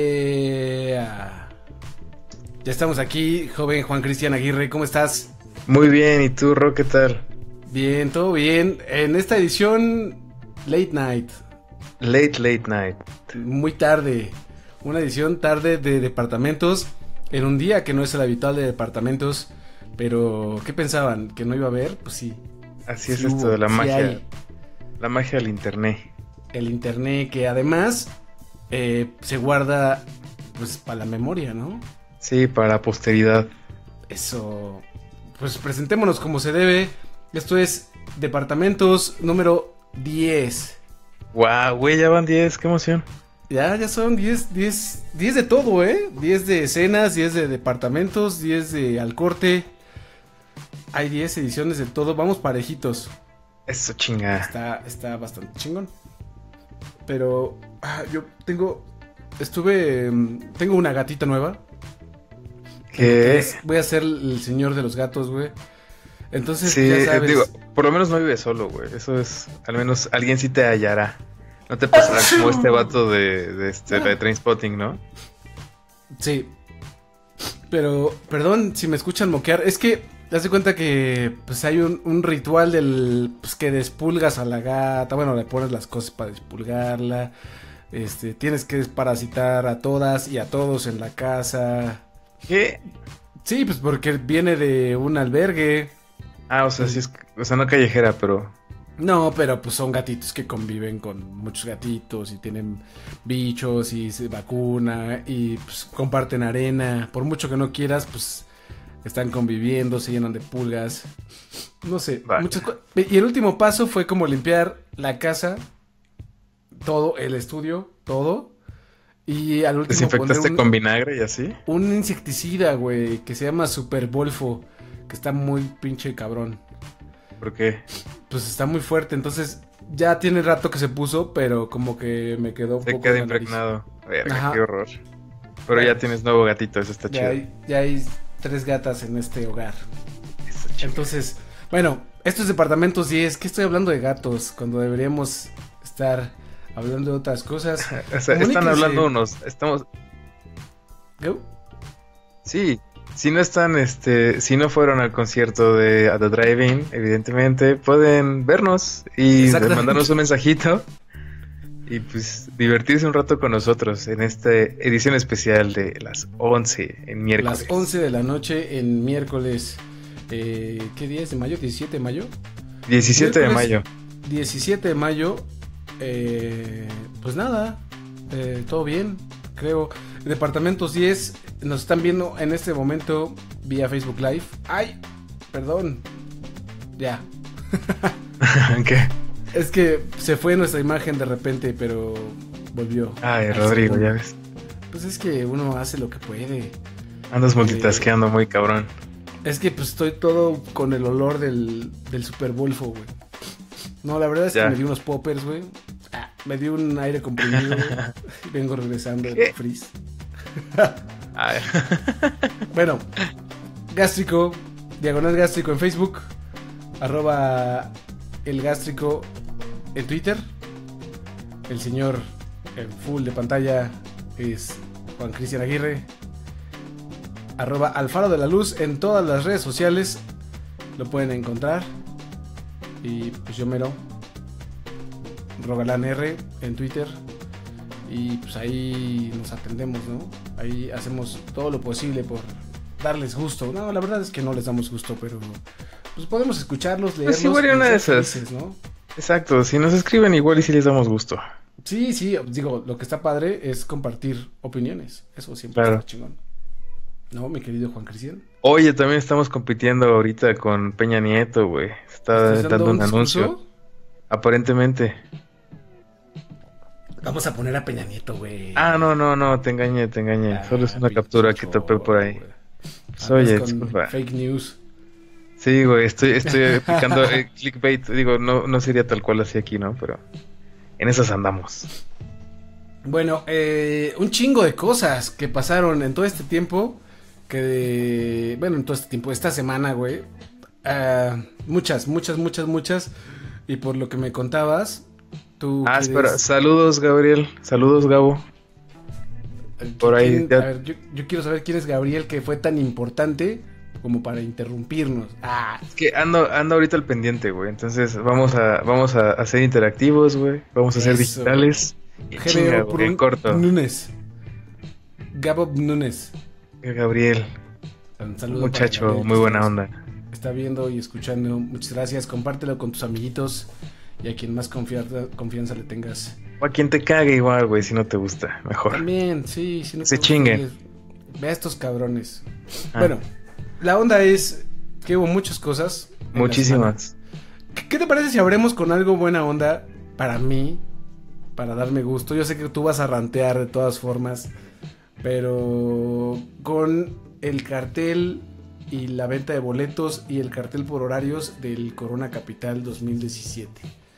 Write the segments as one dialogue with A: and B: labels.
A: Ya estamos aquí, joven Juan Cristian Aguirre, ¿cómo estás?
B: Muy bien, ¿y tú, Ro, qué tal?
A: Bien, todo bien. En esta edición, Late Night,
B: Late night.
A: muy tarde. Una edición tarde de departamentos, en un día que no es el habitual de departamentos. Pero, ¿qué pensaban? ¿Que no iba a haber? Pues sí.
B: Así es
A: Sí
B: esto
A: hubo,
B: de la
A: sí
B: magia.
A: hay.
B: La magia del internet.
A: El internet que además se guarda pues para la memoria, ¿no?
B: Sí, para la posteridad.
A: Eso, pues presentémonos como se debe. Esto es Departamentos número 10.
B: Guau, güey, ya van 10, qué emoción.
A: Ya son 10 de todo, 10 de escenas, 10 de departamentos, 10 de al corte. Hay 10 ediciones de todo, vamos parejitos.
B: Eso chinga.
A: Está bastante chingón. Pero yo tengo una gatita nueva.
B: ¿Qué?
A: Voy a ser el señor de los gatos, güey. Entonces,
B: Sí,
A: ya sabes.
B: digo, por lo menos no vives solo, güey. Eso es, al menos alguien sí te hallará. No te pasará como este vato de Trainspotting, ¿no?
A: Sí. Pero, perdón si me escuchan moquear. Es que, te das cuenta que pues hay un ritual del pues, que despulgas a la gata. Bueno, le pones las cosas para despulgarla. Tienes que desparasitar a todas y a todos en la casa.
B: ¿Qué?
A: Sí, pues porque viene de un albergue.
B: Ah, o sea, sí es, o sea, no callejera, pero...
A: No, pero pues son gatitos que conviven con muchos gatitos y tienen bichos y se vacuna y pues comparten arena. Por mucho que no quieras, pues están conviviendo, se llenan de pulgas. No sé,
B: Vale.
A: muchas cosas. Y el último paso fue como limpiar la casa, todo, el estudio, todo. Y al último
B: ¿Desinfectaste
A: poner
B: con vinagre y así?
A: un insecticida, güey, que se llama Super Bolfo, que está muy pinche cabrón.
B: ¿Por qué?
A: Pues está muy fuerte, entonces ya tiene rato que se puso, pero como que me quedó un
B: Se
A: poco
B: queda
A: en la nariz.
B: impregnado. Verga,
A: Ajá.
B: qué horror. Pero ya tienes nuevo gatito, eso está chido.
A: Ya hay 3 gatas en este hogar.
B: Eso chido.
A: Entonces, bueno, estos departamentos 10, ¿qué estoy hablando de gatos? Cuando deberíamos estar hablando de otras cosas.
B: O sea, están hablando unos, estamos...
A: ¿Qué?
B: Sí, si no están, si no fueron al concierto de At The Drive-In, evidentemente, pueden vernos y
A: Exactamente.
B: mandarnos un mensajito y pues divertirse un rato con nosotros en esta edición especial de las 11 en miércoles.
A: Las 11 de la noche en miércoles. ¿Qué día es de mayo? ¿17 de mayo?
B: 17 de
A: Miércoles
B: mayo.
A: 17 de mayo. Pues nada, todo bien, creo. Departamentos 10 nos están viendo en este momento vía Facebook Live. ¡Ay! Perdón. Ya.
B: ¿Qué?
A: Es que se fue nuestra imagen de repente, pero volvió.
B: Ay, Rodrigo, ya ves.
A: Pues es que uno hace lo que puede.
B: Andas multitasqueando muy cabrón.
A: Es que pues estoy todo con el olor del Super Bolfo, güey. No, la verdad es
B: Ya.
A: que me dio unos poppers, güey. Me dio un aire comprimido, güey. Vengo regresando
B: ¿Qué?
A: del freeze.
B: Ay.
A: Bueno, gástrico, diagonal gástrico en Facebook, @el gástrico en Twitter. El señor en full de pantalla es Juan Cristian Aguirre. @alfaro de la luz en todas las redes sociales. Lo pueden encontrar. Y pues yo mero Rogalán R en Twitter. Y pues ahí nos atendemos, ¿no? Ahí hacemos todo lo posible por darles gusto. No, la verdad es que no les damos gusto, pero pues podemos escucharlos, leerlos.
B: Pues igual y una
A: y
B: de
A: ser
B: esas.
A: felices, ¿no?
B: Exacto, si nos escriben igual y si les damos gusto.
A: Sí, digo, lo que está padre es compartir opiniones. Eso siempre
B: Claro.
A: está chingón. ¿No, mi querido Juan Cristian?
B: Oye, también estamos compitiendo ahorita con Peña Nieto, güey. Está
A: ¿Estás
B: dando un
A: discurso?
B: anuncio. Aparentemente.
A: Vamos a poner a Peña Nieto, güey.
B: Ah, no, te engañé. Solo es una captura que topé por ahí. Pues, oye,
A: Andas con
B: disculpa.
A: fake news.
B: Sí, güey, estoy aplicando clickbait. Digo, no sería tal cual así aquí, ¿no? Pero en esas andamos.
A: Bueno, un chingo de cosas que pasaron en todo este tiempo. En todo este tiempo, esta semana, güey. Muchas. Y por lo que me contabas, tú.
B: Espera, saludos, Gabriel. Saludos, Gabo. Por ahí
A: A ver, yo quiero saber quién es Gabriel, que fue tan importante como para interrumpirnos.
B: Es que ando ahorita al pendiente, güey. Entonces vamos a hacer interactivos, güey. Vamos a hacer
A: Eso.
B: digitales. Y chinga, güey, en corto.
A: Núñez. Gabo Núñez.
B: Gabriel.
A: Un saludo
B: Muchacho,
A: para Gabriel,
B: muy buena onda.
A: Está viendo y escuchando. Muchas gracias. Compártelo con tus amiguitos y a quien más confianza le tengas.
B: O a quien te cague igual, güey, si no te gusta. Mejor.
A: También, sí. Si no
B: Se
A: te gusta,
B: chinguen.
A: ve a estos cabrones.
B: Ah.
A: Bueno, la onda es que hubo muchas cosas.
B: Muchísimas.
A: ¿Qué te parece si abremos con algo buena onda para mí? Para darme gusto. Yo sé que tú vas a rantear de todas formas. Pero con el cartel y la venta de boletos y el cartel por horarios del Corona Capital 2017.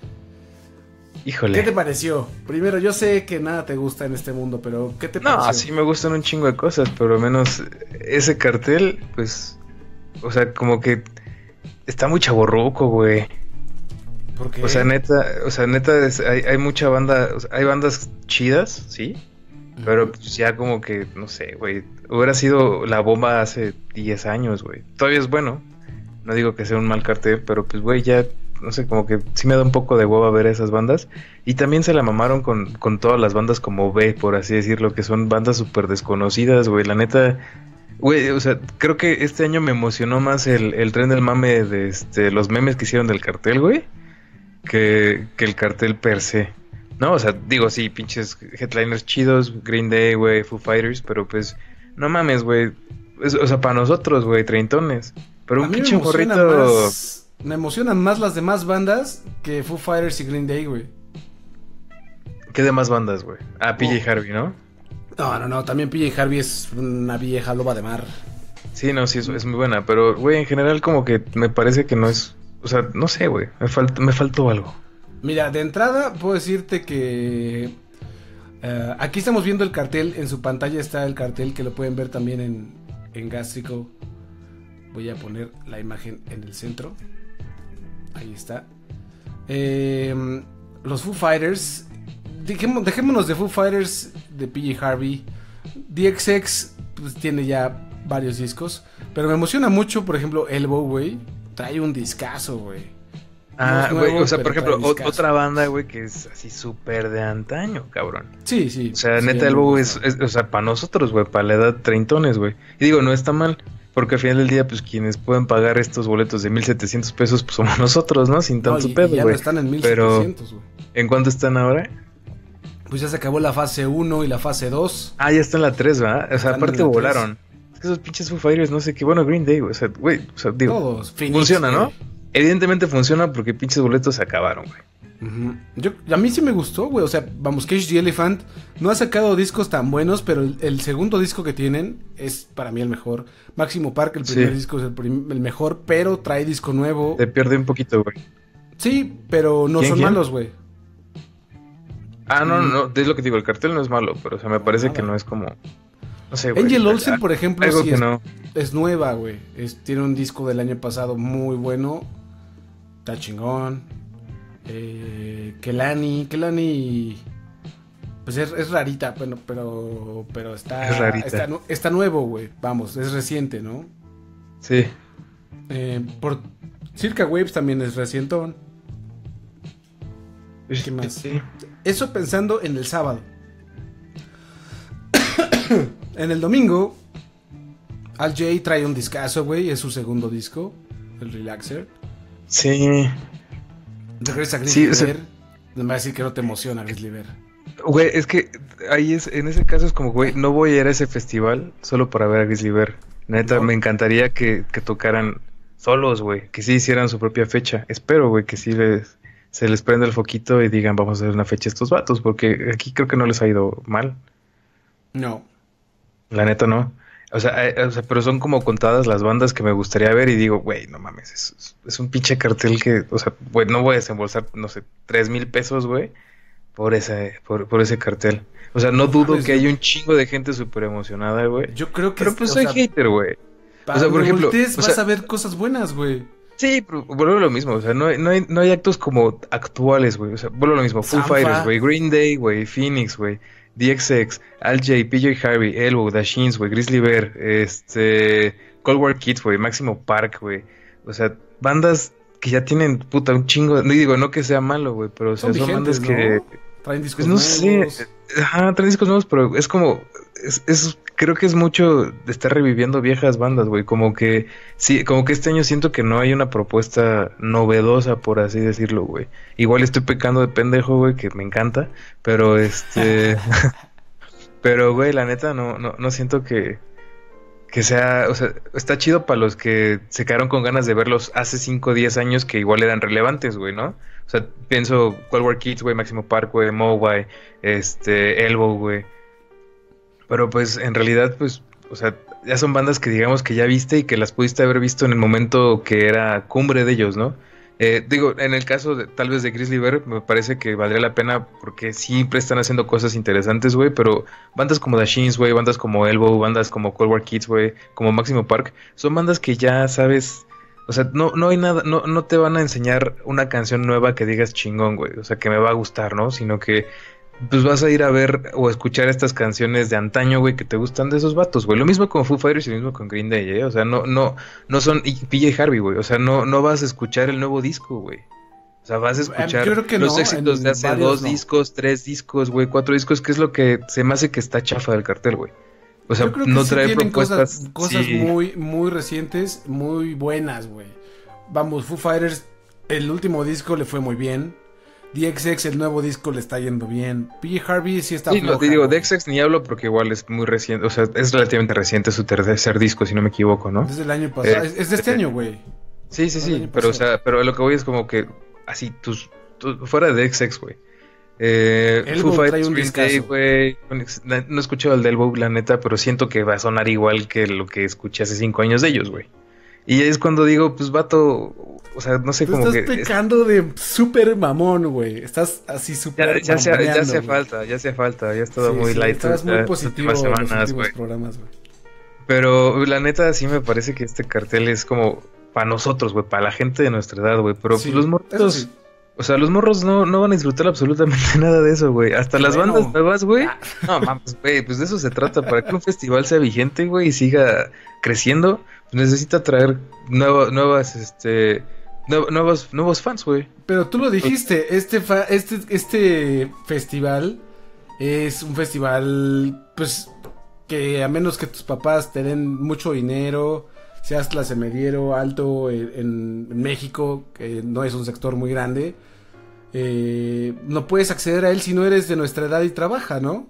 B: Híjole.
A: ¿Qué te pareció? Primero, yo sé que nada te gusta en este mundo, pero ¿qué te pareció?
B: No, sí me gustan un chingo de cosas, pero al menos ese cartel, pues, o sea, como que está muy chavorruco, güey.
A: ¿Por qué?
B: O sea, neta, hay mucha banda, o sea, hay bandas chidas, sí, pero pues ya como que, no sé, güey, hubiera sido la bomba hace 10 años, güey. Todavía es bueno, no digo que sea un mal cartel, pero pues, güey, ya, no sé, como que sí me da un poco de hueva ver esas bandas. Y también se la mamaron con todas las bandas como B, por así decirlo, que son bandas súper desconocidas, güey, la neta. Güey, o sea, creo que este año me emocionó más el tren del mame de los memes que hicieron del cartel, güey, que el cartel per se. No, o sea, digo, sí, pinches headliners chidos, Green Day, güey, Foo Fighters, pero pues, no mames, güey. O sea, para nosotros, güey, treintones. Pero un pinche morrito.
A: Me emocionan más las demás bandas que Foo Fighters y Green Day, güey.
B: ¿Qué demás bandas, güey? Ah, PJ Harvey, ¿no?
A: No, también PJ Harvey es una vieja loba de mar.
B: Sí, no, sí, es muy buena, pero, güey, en general como que me parece que no es... O sea, no sé, güey, me faltó algo.
A: Mira, de entrada puedo decirte que... aquí estamos viendo el cartel, en su pantalla está el cartel que lo pueden ver también en Gástrico. Voy a poner la imagen en el centro. Ahí está. Los Foo Fighters. Dejémonos de Foo Fighters, de PJ Harvey. DXX pues, tiene ya varios discos. Pero me emociona mucho, por ejemplo, Elbow, güey. Trae un discazo, güey.
B: Ah,
A: no
B: güey,
A: nuevo,
B: o sea, por ejemplo,
A: otra
B: banda, güey, que es así súper de antaño, cabrón.
A: Sí.
B: O sea,
A: sí,
B: neta, Elbow es, o sea, para nosotros, güey, para la edad treintones, güey. Y digo, no está mal. Porque al final del día, pues quienes pueden pagar estos boletos de 1,700 pesos, pues somos nosotros, ¿no? Sin tanto pedo, güey.
A: Ya no están en 1,700, güey.
B: ¿En cuánto están ahora?
A: Pues ya se acabó la fase 1 y la fase 2.
B: Ah, ya está en la 3, ¿verdad? O sea,
A: Están
B: aparte
A: en la
B: volaron. Es que esos pinches Foo Fighters, no sé qué. Bueno, Green Day, güey. O sea, digo.
A: Todos, Phoenix,
B: funciona, ¿no?
A: güey.
B: Evidentemente funciona porque pinches boletos se acabaron, güey.
A: A mí sí me gustó, güey. O sea, vamos, Cage the Elephant no ha sacado discos tan buenos, pero el segundo disco que tienen es para mí el mejor. Máximo Park, el primer disco es el mejor, pero trae disco nuevo.
B: Te pierde un poquito, güey.
A: Sí, pero no son malos, güey.
B: Ah, no, es lo que digo, el cartel no es malo, pero o sea, me parece que no es como... No sé, güey.
A: Angel Olsen, por ejemplo,
B: algo
A: sí
B: que no.
A: es nueva, güey. Tiene un disco del año pasado muy bueno. Está chingón. Kelani, pues es rarita, bueno, pero está,
B: es rarita.
A: Está nuevo, güey. Vamos, es reciente, ¿no?
B: Sí.
A: Por Circa Waves también es recientón. ¿Qué más?
B: Sí.
A: Eso pensando en el sábado. En el domingo, Al Jay trae un discazo, güey. Es su segundo disco, el Relaxer.
B: Sí.
A: Regresa Grizzly Bear. No me va a decir que no te emociona Grizzly Bear.
B: Güey, es que ahí en ese caso es como, güey, no voy a ir a ese festival solo para ver a Grizzly Bear. Neta, me encantaría que tocaran solos, güey, que sí hicieran su propia fecha. Espero, güey, que sí se les prenda el foquito y digan, vamos a hacer una fecha a estos vatos, porque aquí creo que no les ha ido mal.
A: No.
B: La neta, no. O sea, pero son como contadas las bandas que me gustaría ver y digo, güey, no mames, es un pinche cartel que, o sea, güey, no voy a desembolsar, no sé, 3,000 pesos, güey, por ese cartel. O sea, no dudo que haya un chingo de gente súper emocionada, güey.
A: Yo creo que...
B: Pero pues soy hater, güey.
A: O sea, por ejemplo... vas a ver cosas buenas, güey.
B: Sí, pero vuelvo a lo mismo, o sea, no hay actos como actuales, güey. O sea, vuelvo a lo mismo, Foo Fighters, güey, Green Day, güey, Phoenix, güey. DXX, Al J, PJ Harvey, Elbow, Dashins, güey, Grizzly Bear, Cold War Kids, güey, Máximo Park, güey. O sea, bandas que ya tienen, puta, un chingo. No digo, no que sea malo, güey, pero o sea, son bandas
A: ¿no?
B: que...
A: Traen discos
B: pues no
A: nuevos.
B: sé. Ajá, traen discos nuevos, pero es como... creo que es mucho de estar reviviendo viejas bandas, güey. Como que... Sí, como que este año siento que no hay una propuesta novedosa, por así decirlo, güey. Igual estoy pecando de pendejo, güey, que me encanta. Pero pero, güey, la neta, no siento que sea, o sea, está chido para los que se quedaron con ganas de verlos hace 5 o 10 años que igual eran relevantes, güey, ¿no? O sea, pienso Cold War Kids, güey, Máximo Park, güey, Mogwai, Elbow, güey. Pero pues en realidad, pues, o sea, ya son bandas que digamos que ya viste y que las pudiste haber visto en el momento que era cumbre de ellos, ¿no? Digo, en el caso de, tal vez de Grizzly Bear, me parece que valdría la pena porque siempre están haciendo cosas interesantes, güey, pero bandas como The Shins, güey, bandas como Elbow, bandas como Cold War Kids, güey, como Máximo Park, son bandas que ya sabes, o sea, no hay nada, no te van a enseñar una canción nueva que digas chingón, güey, o sea, que me va a gustar, ¿no? Sino que pues vas a ir a ver o escuchar estas canciones de antaño, güey, que te gustan de esos vatos, güey. Lo mismo con Foo Fighters y lo mismo con Green Day, ¿eh? O sea, no son y PJ Harvey, güey. O sea, no vas a escuchar el nuevo disco, güey. O sea, vas a escuchar
A: Yo creo que
B: los
A: no,
B: éxitos de hace
A: varios
B: 2 discos, 3 discos, güey, 4 discos, que es lo que se me hace que está chafa del cartel, güey. O sea,
A: yo creo que
B: no
A: sí
B: trae
A: tienen
B: propuestas.
A: cosas
B: Sí.
A: muy recientes, muy buenas, güey. Vamos, Foo Fighters, el último disco le fue muy bien. DXX, el nuevo disco le está yendo bien. PJ Harvey sí está
B: Sí, no,
A: floja,
B: te digo,
A: güey.
B: DXX ni hablo porque igual es muy reciente, o sea, es relativamente reciente su tercer disco, si no me equivoco, ¿no?
A: Desde el año pasado.
B: Eh,
A: Es de este
B: eh,
A: año, güey.
B: Sí,
A: Del
B: sí,
A: año
B: pero o
A: pasado.
B: sea, pero lo que voy es como que así, fuera de XX, güey. Foo
A: Elbow trae
B: Fighters,
A: un
B: Green Day,
A: discazo.
B: güey. No he escuchado el de Elbow, la neta, pero siento que va a sonar igual que lo que escuché hace 5 años de ellos, güey. Y es cuando digo, pues vato, o sea, no sé,
A: Tú
B: como
A: estás
B: que
A: pecando de súper mamón, güey. Estás así súper
B: ya
A: mamoneando,
B: hacía
A: güey.
B: falta, ya hacía falta, ya he estado
A: Sí,
B: muy
A: sí,
B: light
A: estabas muy
B: las
A: positivo
B: últimas
A: en los
B: semanas,
A: últimos
B: güey.
A: programas, güey.
B: Pero la neta sí me parece que este cartel es como para nosotros, güey, para la gente de nuestra edad, güey. Pero pues, los
A: Sí, eso
B: morros,
A: sí.
B: o sea, los morros no van a disfrutar absolutamente nada de eso, güey. Hasta
A: Qué
B: las
A: bueno.
B: bandas nuevas, güey.
A: Ah.
B: No mames, güey, pues de eso se trata. Para que un festival sea vigente, güey, y siga creciendo, pues necesita traer nuevos fans, güey.
A: Pero tú lo dijiste, este festival es un festival, pues, que a menos que tus papás te den mucho dinero, seas clase mediero, alto en México, que no es un sector muy grande, no puedes acceder a él si no eres de nuestra edad y trabaja, ¿no?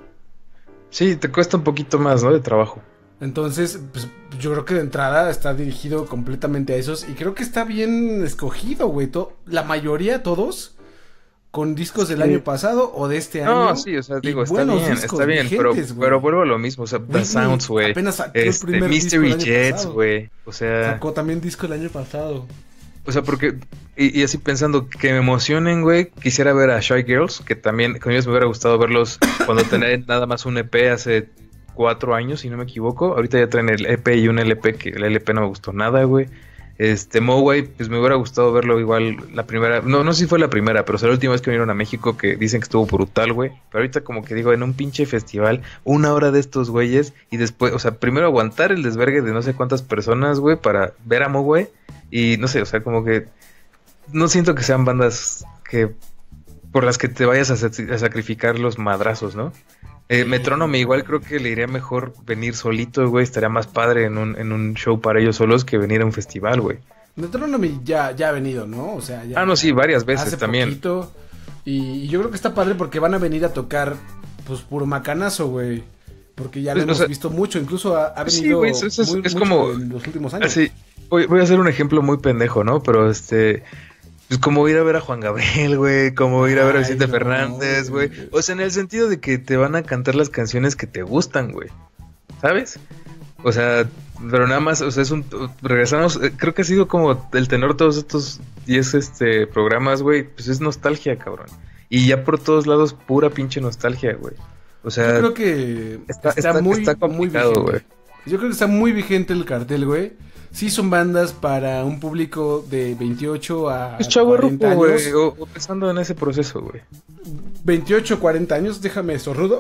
B: Sí, te cuesta un poquito más, ¿no? De trabajo.
A: Entonces, pues yo creo que de entrada está dirigido completamente a esos y creo que está bien escogido, güey. La mayoría, todos, con discos del
B: Sí.
A: año pasado o de este
B: No,
A: año.
B: sí, o sea,
A: y
B: digo,
A: buenos discos,
B: está bien,
A: vigentes, güey.
B: pero vuelvo a lo mismo, o sea,
A: Whitney
B: The Sounds, güey,
A: apenas sacó el primer disco
B: Mystery
A: el año
B: Jets,
A: pasado.
B: güey, o sea,
A: Sacó también disco el año pasado.
B: porque, y así pensando, que me emocionen, güey, quisiera ver a Shy Girls, que también, con ellos me hubiera gustado verlos cuando tenían nada más un EP hace 4 años, si no me equivoco, ahorita ya traen el EP y un LP, que el LP no me gustó nada, güey. Moway, pues me hubiera gustado verlo igual la primera, no sé si fue la primera, pero fue la última vez que vinieron a México que dicen que estuvo brutal, güey. Pero ahorita como que digo, en un pinche festival, 1 hora de estos güeyes y después, o sea, primero aguantar el desvergue de no sé cuántas personas, güey, para ver a Moway y no sé, o sea, como que no siento que sean bandas que por las que te vayas a sacrificar los madrazos, ¿no? Metrónome igual creo que le iría mejor venir solito, güey, estaría más padre en un show para ellos solos que venir a un festival, güey.
A: Metronomy ya ha venido, ¿no? O sea, ya.
B: No, sí, varias veces
A: hace
B: también.
A: Poquito, y yo creo que está padre porque van a venir a tocar, pues, puro macanazo, güey. Porque ya lo
B: Pues, o
A: hemos
B: sea,
A: visto mucho, incluso ha
B: sí,
A: venido
B: güey, eso es
A: mucho
B: como-
A: en los últimos años.
B: Así, voy a hacer un ejemplo muy pendejo, ¿no? Pero pues como ir a ver a Juan Gabriel, güey, como ir a ver a
A: Ay,
B: Vicente
A: no,
B: Fernández, güey.
A: güey.
B: O sea, en el sentido de que te van a cantar las canciones que te gustan, güey. ¿Sabes? O sea, pero nada más, o sea, regresamos, creo que ha sido como el tenor de todos estos 10 programas, güey, pues es nostalgia, cabrón. Y ya por todos lados, pura pinche nostalgia, güey. O sea,
A: Yo creo que
B: está
A: muy
B: complicado,
A: vigente.
B: güey.
A: Yo creo que está muy vigente el cartel, güey. Sí son bandas para un público de 28 a
B: Es chavo
A: 40
B: ruco,
A: años.
B: güey, o pensando en ese proceso, güey.
A: 28, 40 años, déjame eso, rudo.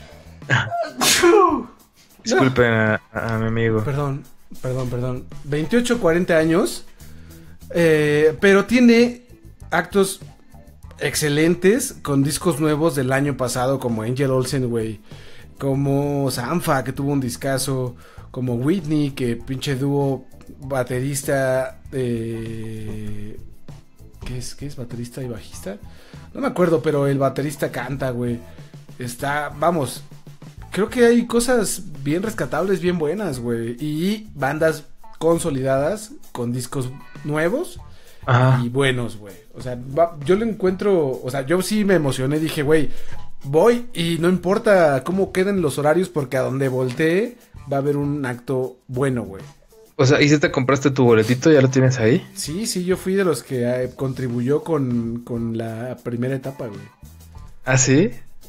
B: Disculpen a mi amigo.
A: Perdón. 28, 40 años. Pero tiene actos excelentes con discos nuevos del año pasado, como Angel Olsen, güey. Como Sanfa, que tuvo un discazo. Como Whitney, que pinche dúo baterista. ¿Qué es? ¿Baterista y bajista? No me acuerdo, pero el baterista canta, güey. Vamos. Creo que hay cosas bien rescatables, bien buenas, güey. Y bandas consolidadas con discos nuevos. Y buenos, güey. O sea, yo lo encuentro. O sea, yo sí me emocioné. Dije, güey, voy y no importa cómo queden los horarios, porque a donde voltee va a haber un acto bueno, güey.
B: O sea, ¿y si te compraste tu boletito? ¿Ya lo tienes ahí?
A: Sí, yo fui de los que contribuyó con la primera etapa, güey.
B: ¿Ah, sí?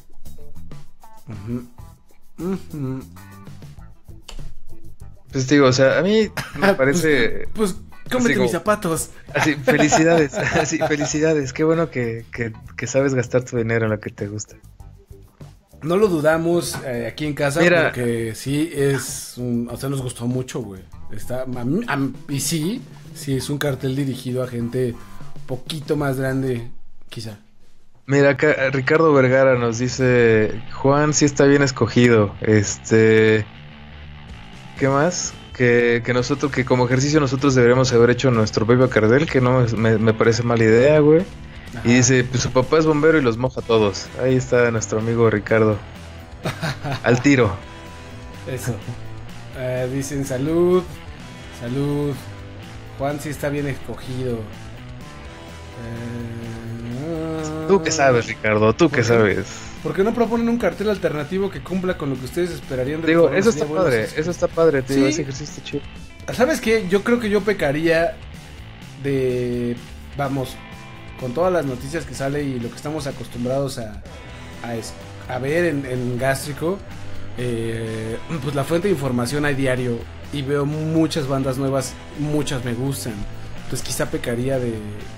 B: Pues digo, o sea, a mí me parece...
A: Pues cómete mis zapatos.
B: Así, felicidades. Así, felicidades. Qué bueno que sabes gastar tu dinero en lo que te gusta.
A: No lo dudamos aquí en casa.
B: Mira,
A: porque sí o sea, nos gustó mucho, güey. Y sí es un cartel dirigido a gente poquito más grande, quizá.
B: Mira, acá Ricardo Vergara nos dice: Juan sí está bien escogido. ¿Qué más? Que nosotros, que como ejercicio nosotros deberíamos haber hecho nuestro propio cartel, que no me parece mala idea, güey. Ajá. Y dice, pues su papá es bombero y los moja a todos. Ahí está nuestro amigo Ricardo. Al tiro.
A: Eso. Dicen salud. Juan sí está bien escogido.
B: Tú que sabes, Ricardo, tú que sabes.
A: ¿Por qué no proponen un cartel alternativo que cumpla con lo que ustedes esperarían de
B: Digo, eso está padre, tío,
A: ¿sí?
B: Ese ejercicio está chido.
A: ¿Sabes qué? Yo creo que yo pecaría de... Vamos, con todas las noticias que sale y lo que estamos acostumbrados a ver en Gástrico, pues la fuente de información hay diario y veo muchas bandas nuevas, muchas me gustan. Entonces quizá pecaría de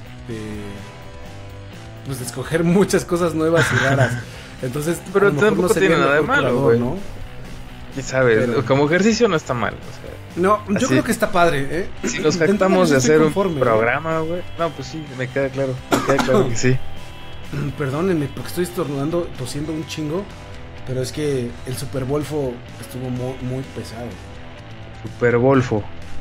A: escoger muchas cosas nuevas y raras. Entonces,
B: pero tampoco tiene nada de malo, güey,
A: ¿no?
B: Y sabes, pero como ejercicio no está mal, o sea.
A: No, yo creo que está padre, ¿eh?
B: Si nos jactamos de hacer un programa, güey. No, pues sí, me queda claro que sí.
A: Perdónenme, porque estoy estornudando, tosiendo un chingo, pero es que el Super Volfo estuvo muy pesado.
B: Super Volfo.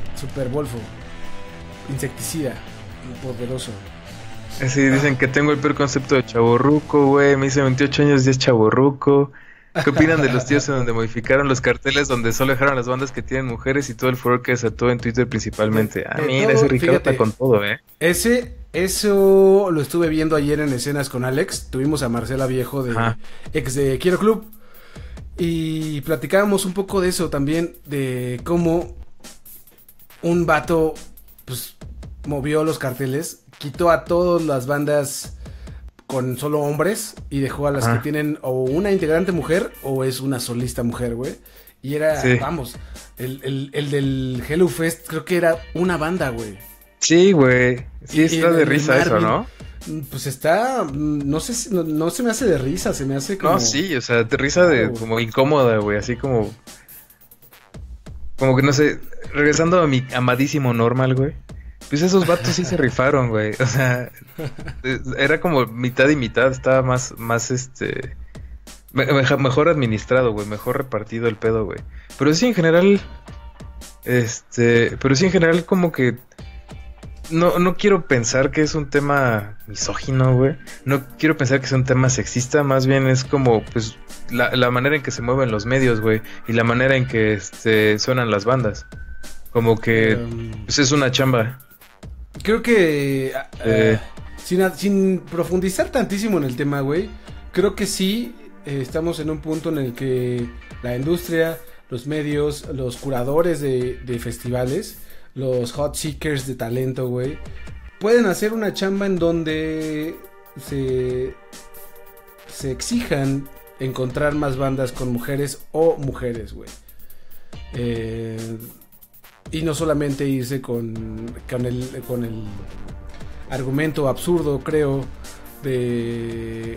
A: Insecticida, poderoso.
B: Sí, dicen que tengo el peor concepto de chavorruco, güey. Me hice 28 años y es chavorruco. ¿Qué opinan de los tíos en donde modificaron los carteles, donde solo dejaron las bandas que tienen mujeres y todo el furor que desató en Twitter principalmente? Mira, ese Ricardo está con todo,
A: Eso lo estuve viendo ayer en Escenas con Alex. Tuvimos a Marcela Viejo, ex de Quiero Club, y platicábamos un poco de eso también, de cómo un vato, pues, movió los carteles, quitó a todas las bandas con solo hombres y dejó a las que tienen o una integrante mujer o es una solista mujer, güey. Y era, vamos, el del Hello Fest creo que era una banda, güey.
B: Sí, güey. Sí, está de risa eso, ¿no?
A: Pues está, no sé, no se me hace de risa, se me hace como...
B: No, sí, o sea, de risa de como incómoda, güey, así como que no sé, regresando a mi amadísimo Normal, güey. Pues esos vatos sí se rifaron, güey. O sea, era como mitad y mitad. Estaba más mejor administrado, güey. Mejor repartido el pedo, güey. Pero sí en general como que no quiero pensar que es un tema misógino, güey. No quiero pensar que es un tema sexista. Más bien es como, pues, la manera en que se mueven los medios, güey. Y la manera en que suenan las bandas. Como que pues es una chamba.
A: Creo que sin profundizar tantísimo en el tema, güey, creo que sí estamos en un punto en el que la industria, los medios, los curadores de festivales, los hot seekers de talento, güey, pueden hacer una chamba en donde se exijan encontrar más bandas con mujeres o mujeres, güey. Y no solamente irse con el argumento absurdo, creo, de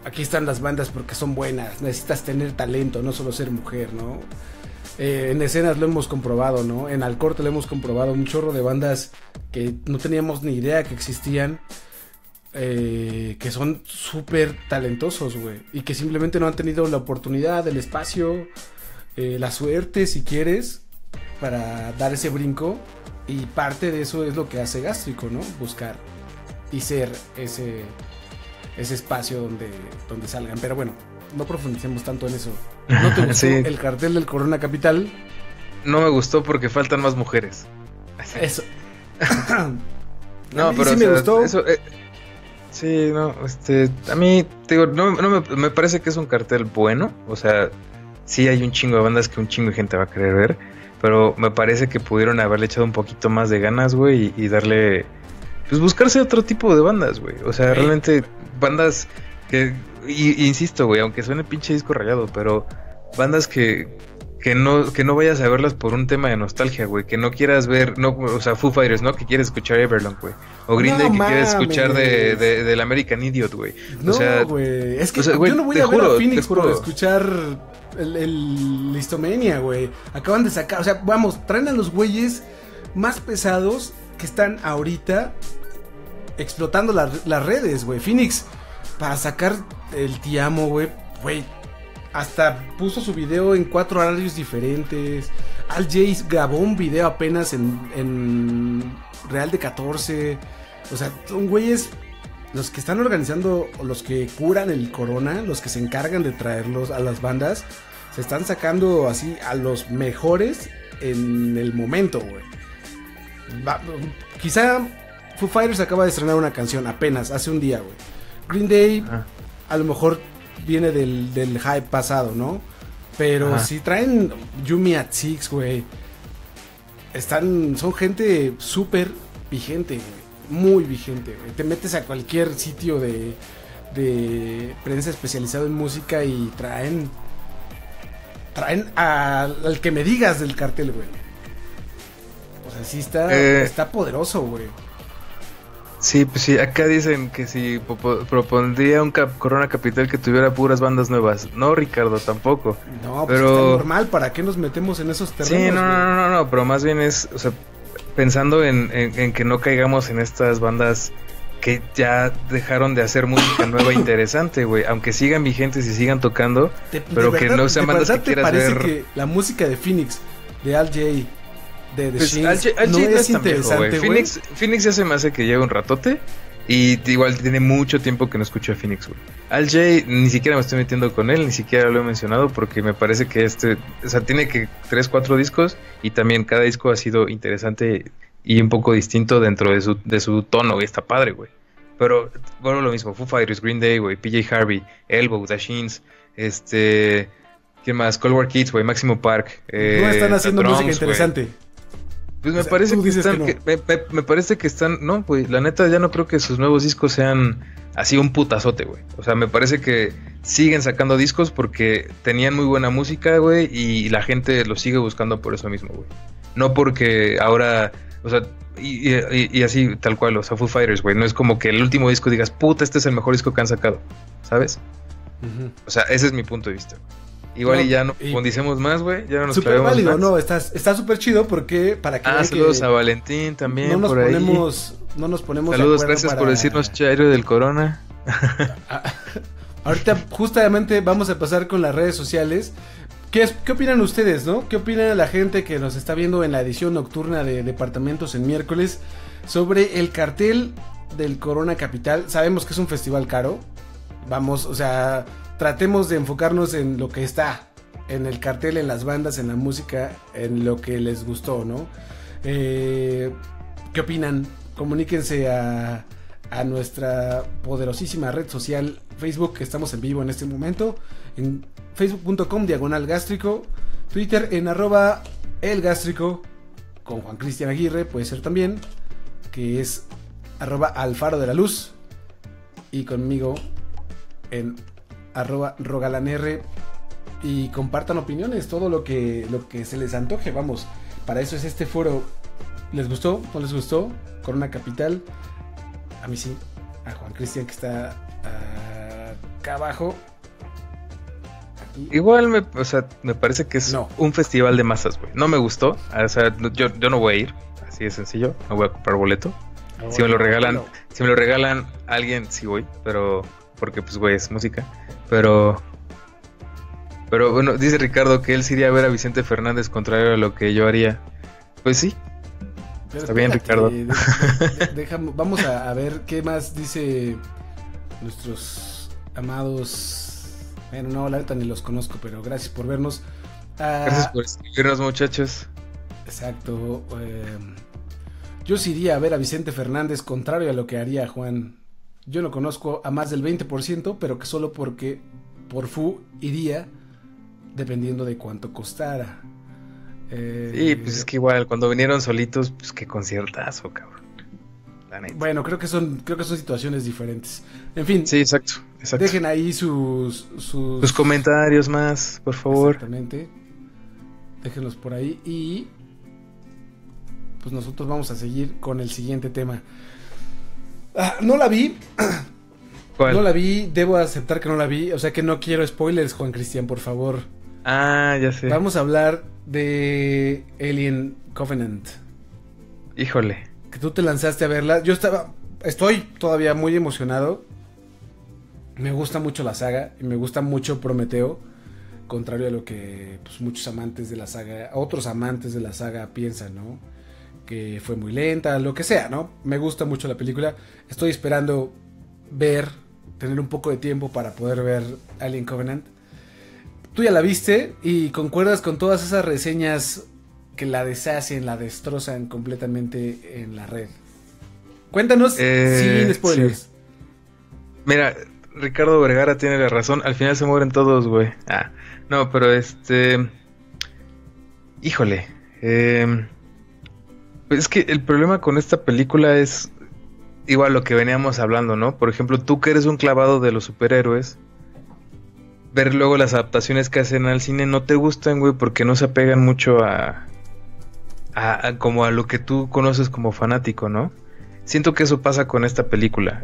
A: aquí están las bandas porque son buenas, necesitas tener talento, no solo ser mujer, ¿no? En escenas lo hemos comprobado, ¿no? En Alcorte lo hemos comprobado, un chorro de bandas que no teníamos ni idea que existían, que son súper talentosos, güey, y que simplemente no han tenido la oportunidad, el espacio, la suerte, si quieres, para dar ese brinco, y parte de eso es lo que hace Gástrico, ¿no? Buscar y ser ese espacio donde salgan, pero bueno, no profundicemos tanto en eso. ¿No te gustó
B: Sí.
A: el cartel del Corona Capital?
B: No me gustó porque faltan más mujeres.
A: Eso.
B: No,
A: A mí
B: pero
A: sí
B: o
A: me
B: sea,
A: gustó.
B: eso, sí, no, a mí, te digo, no me parece que es un cartel bueno. O sea, sí hay un chingo de bandas que un chingo de gente va a querer ver, pero me parece que pudieron haberle echado un poquito más de ganas, güey, y darle, pues buscarse otro tipo de bandas, güey. O sea, realmente bandas que, insisto, güey, aunque suene pinche disco rayado, pero bandas que no vayas a verlas por un tema de nostalgia, güey, que no quieras ver, no, o sea, Foo Fighters, ¿no? Que quieres escuchar Everlong, güey, o Green Day, que quieres escuchar del American Idiot, güey.
A: No,
B: o sea,
A: güey, es que
B: o sea, güey,
A: yo no voy
B: te
A: a ver
B: juro,
A: a Phoenix
B: te juro.
A: por escuchar el Listomania, güey. Acaban de sacar, o sea, vamos, traen a los güeyes más pesados que están ahorita explotando las redes, güey. Phoenix, para sacar el Te Amo, güey, hasta puso su video en 4 horarios diferentes. Al Jace grabó un video apenas en Real de 14. O sea, son güeyes los que están organizando, o los que curan el corona, los que se encargan de traerlos a las bandas. Se están sacando así a los mejores en el momento, güey. Quizá Foo Fighters acaba de estrenar una canción apenas, hace un día, güey. Green Day a lo mejor viene del hype pasado, ¿no? Pero si traen Yumi at Six, güey, son gente súper vigente, güey, muy vigente, güey. Te metes a cualquier sitio de prensa especializado en música y traen al que me digas del cartel, güey. O sea, sí está poderoso, güey.
B: Sí, pues sí, acá dicen que si propondría un Corona Capital que tuviera puras bandas nuevas. No, Ricardo, tampoco.
A: No, pues está normal, ¿para qué nos metemos en esos terrenos?
B: Sí, no, pero más bien es, o sea, pensando en que no caigamos en estas bandas que ya dejaron de hacer música nueva e interesante, güey, aunque sigan vigentes y sigan tocando, pero que no sean bandas que quieras ver.
A: Que la música de Phoenix, de Al Jay, de The
B: Pues,
A: Shins,
B: no
A: es
B: tan viejo,
A: interesante, güey.
B: Phoenix ya se me hace que lleva un ratote y igual tiene mucho tiempo que no escucho a Phoenix, güey. Al Jay ni siquiera me estoy metiendo con él, ni siquiera lo he mencionado porque me parece que o sea, tiene que 3, 4 discos y también cada disco ha sido interesante y un poco distinto dentro de su tono, güey, está padre, güey. Pero bueno, lo mismo, Foo Fighters, Green Day, güey, PJ Harvey, Elbow, The Shins, ¿quién más? Cold War Kids, güey, Máximo Park.
A: No están haciendo
B: Drums,
A: música interesante.
B: Pues me parece que están, me parece que están, no, güey, la neta ya no creo que sus nuevos discos sean así un putazote, güey. O sea, me parece que siguen sacando discos porque tenían muy buena música, güey, y la gente los sigue buscando por eso mismo, güey. No porque ahora, o sea, y así tal cual, o sea, Foo Fighters, güey, no es como que el último disco digas, puta, este es el mejor disco que han sacado, ¿sabes? O sea, ese es mi punto de vista, güey. Igual no, y ya no condicemos más, güey. Ya no nos
A: súper válido, más. No, está súper chido porque para que
B: saludos a Valentín también no por ahí.
A: No nos ponemos
B: saludos, gracias por decirnos Chairo del Corona.
A: Ahorita justamente vamos a pasar con las redes sociales. ¿Qué opinan ustedes, no? ¿Qué opina la gente que nos está viendo en la edición nocturna de Departamentos en miércoles sobre el cartel del Corona Capital? Sabemos que es un festival caro. Vamos, o sea, tratemos de enfocarnos en lo que está, en el cartel, en las bandas, en la música, en lo que les gustó, ¿no? ¿Qué opinan? Comuníquense a nuestra poderosísima red social Facebook, que estamos en vivo en este momento, en facebook.com/gástrico, Twitter en @elgástrico, con Juan Cristian Aguirre, puede ser también, que es @alfaro de la luz, y conmigo en @rogalanr, y compartan opiniones, todo lo que se les antoje. Vamos, para eso es este foro. ¿Les gustó? ¿No les gustó? Corona Capital, a mí sí, a Juan Cristian, que está acá abajo. Aquí.
B: Igual me parece que es un festival de masas, güey. No me gustó, o sea, yo no voy a ir, así de sencillo, no voy a comprar boleto. Si me lo regalan a alguien, sí voy, pero porque pues güey, es música. Pero bueno, dice Ricardo que él sí iría a ver a Vicente Fernández, contrario a lo que yo haría. Pues sí.
A: Pero
B: está bien, Ricardo.
A: Vamos a ver qué más dice nuestros amados. Bueno, no, la neta ni los conozco, pero gracias por vernos.
B: Gracias por escribirnos, muchachos.
A: Exacto. Yo sí iría a ver a Vicente Fernández, contrario a lo que haría Juan. Yo no conozco a más del 20%, pero que solo porque por fu iría, dependiendo de cuánto costara.
B: Sí, pues es que igual, cuando vinieron solitos, pues qué conciertazo, cabrón. La neta.
A: Bueno, creo que son situaciones diferentes. En fin.
B: Sí, exacto.
A: Dejen ahí sus
B: comentarios más, por favor.
A: Exactamente. Déjenlos por ahí y pues nosotros vamos a seguir con el siguiente tema. No la vi.
B: ¿Cuál?
A: No la vi, debo aceptar que no la vi. O sea que no quiero spoilers, Juan Cristian, por favor.
B: Ya sé.
A: Vamos a hablar de Alien Covenant.
B: Híjole.
A: Que tú te lanzaste a verla. Estoy todavía muy emocionado. Me gusta mucho la saga y me gusta mucho Prometeo, contrario a lo que pues, muchos amantes de la saga, otros amantes de la saga piensan, ¿no? Que fue muy lenta, lo que sea, ¿no? Me gusta mucho la película. Estoy esperando tener un poco de tiempo para poder ver Alien Covenant. Tú ya la viste y concuerdas con todas esas reseñas que la deshacen, la destrozan completamente en la red. Cuéntanos sin spoilers.
B: Sí. Mira, Ricardo Vergara tiene la razón. Al final se mueren todos, güey. No, pero híjole. Pues es que el problema con esta película es igual lo que veníamos hablando, ¿no? Por ejemplo, tú que eres un clavado de los superhéroes, ver luego las adaptaciones que hacen al cine no te gustan, güey, porque no se apegan mucho a como a lo que tú conoces como fanático, ¿no? Siento que eso pasa con esta película.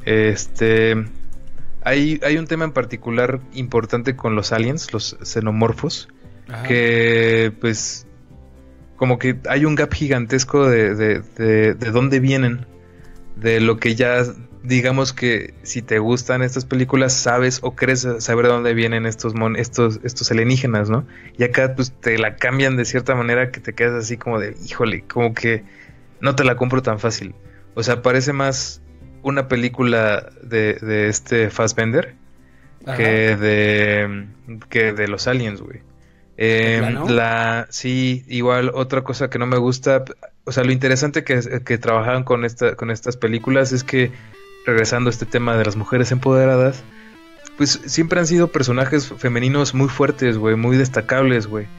B: Hay un tema en particular importante con los aliens, los xenomorfos. Ajá. Que pues como que hay un gap gigantesco de dónde vienen, de lo que ya digamos que si te gustan estas películas sabes o crees saber de dónde vienen estos alienígenas, ¿no? Y acá pues te la cambian de cierta manera que te quedas así como de híjole, como que no te la compro tan fácil. O sea, parece más una película de este Fassbender que de los aliens, güey. Sí, igual otra cosa que no me gusta, o sea, lo interesante que trabajaban con estas películas es que, regresando a este tema de las mujeres empoderadas, pues siempre han sido personajes femeninos muy fuertes, güey, muy destacables, güey.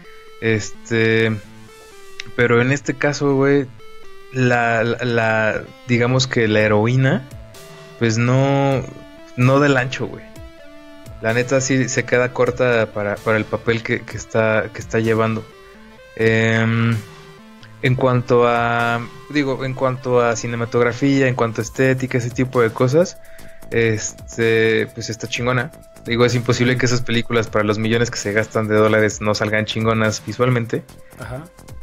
B: Pero en este caso, güey, digamos que la heroína, pues no del ancho, güey. La neta sí se queda corta para el papel que está llevando. En cuanto a cinematografía, en cuanto a estética, ese tipo de cosas, pues está chingona. Digo, es imposible que esas películas, para los millones que se gastan de dólares, no salgan chingonas visualmente.
A: Ajá.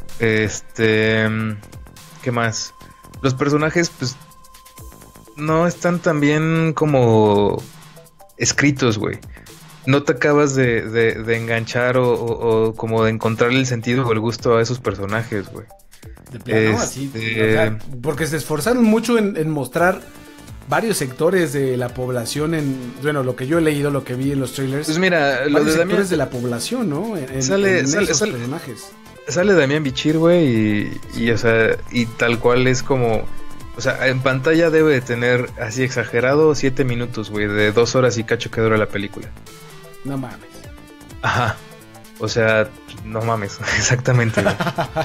B: ¿Qué más? Los personajes, pues, no están tan bien como escritos, güey. No te acabas de enganchar o como de encontrar el sentido o el gusto a esos personajes, güey.
A: De plano, así. O sea, porque se esforzaron mucho en mostrar varios sectores de la población bueno, lo que yo he leído, lo que vi en los trailers.
B: Pues mira,
A: los sectores de la población, ¿no? Sale personajes.
B: Sale Damián Bichir, güey, y o sea, y tal cual es como, o sea, en pantalla debe de tener, así exagerado, 7 minutos, güey, de 2 horas y cacho que dura la película.
A: No mames.
B: Ajá. O sea, no mames, exactamente, güey.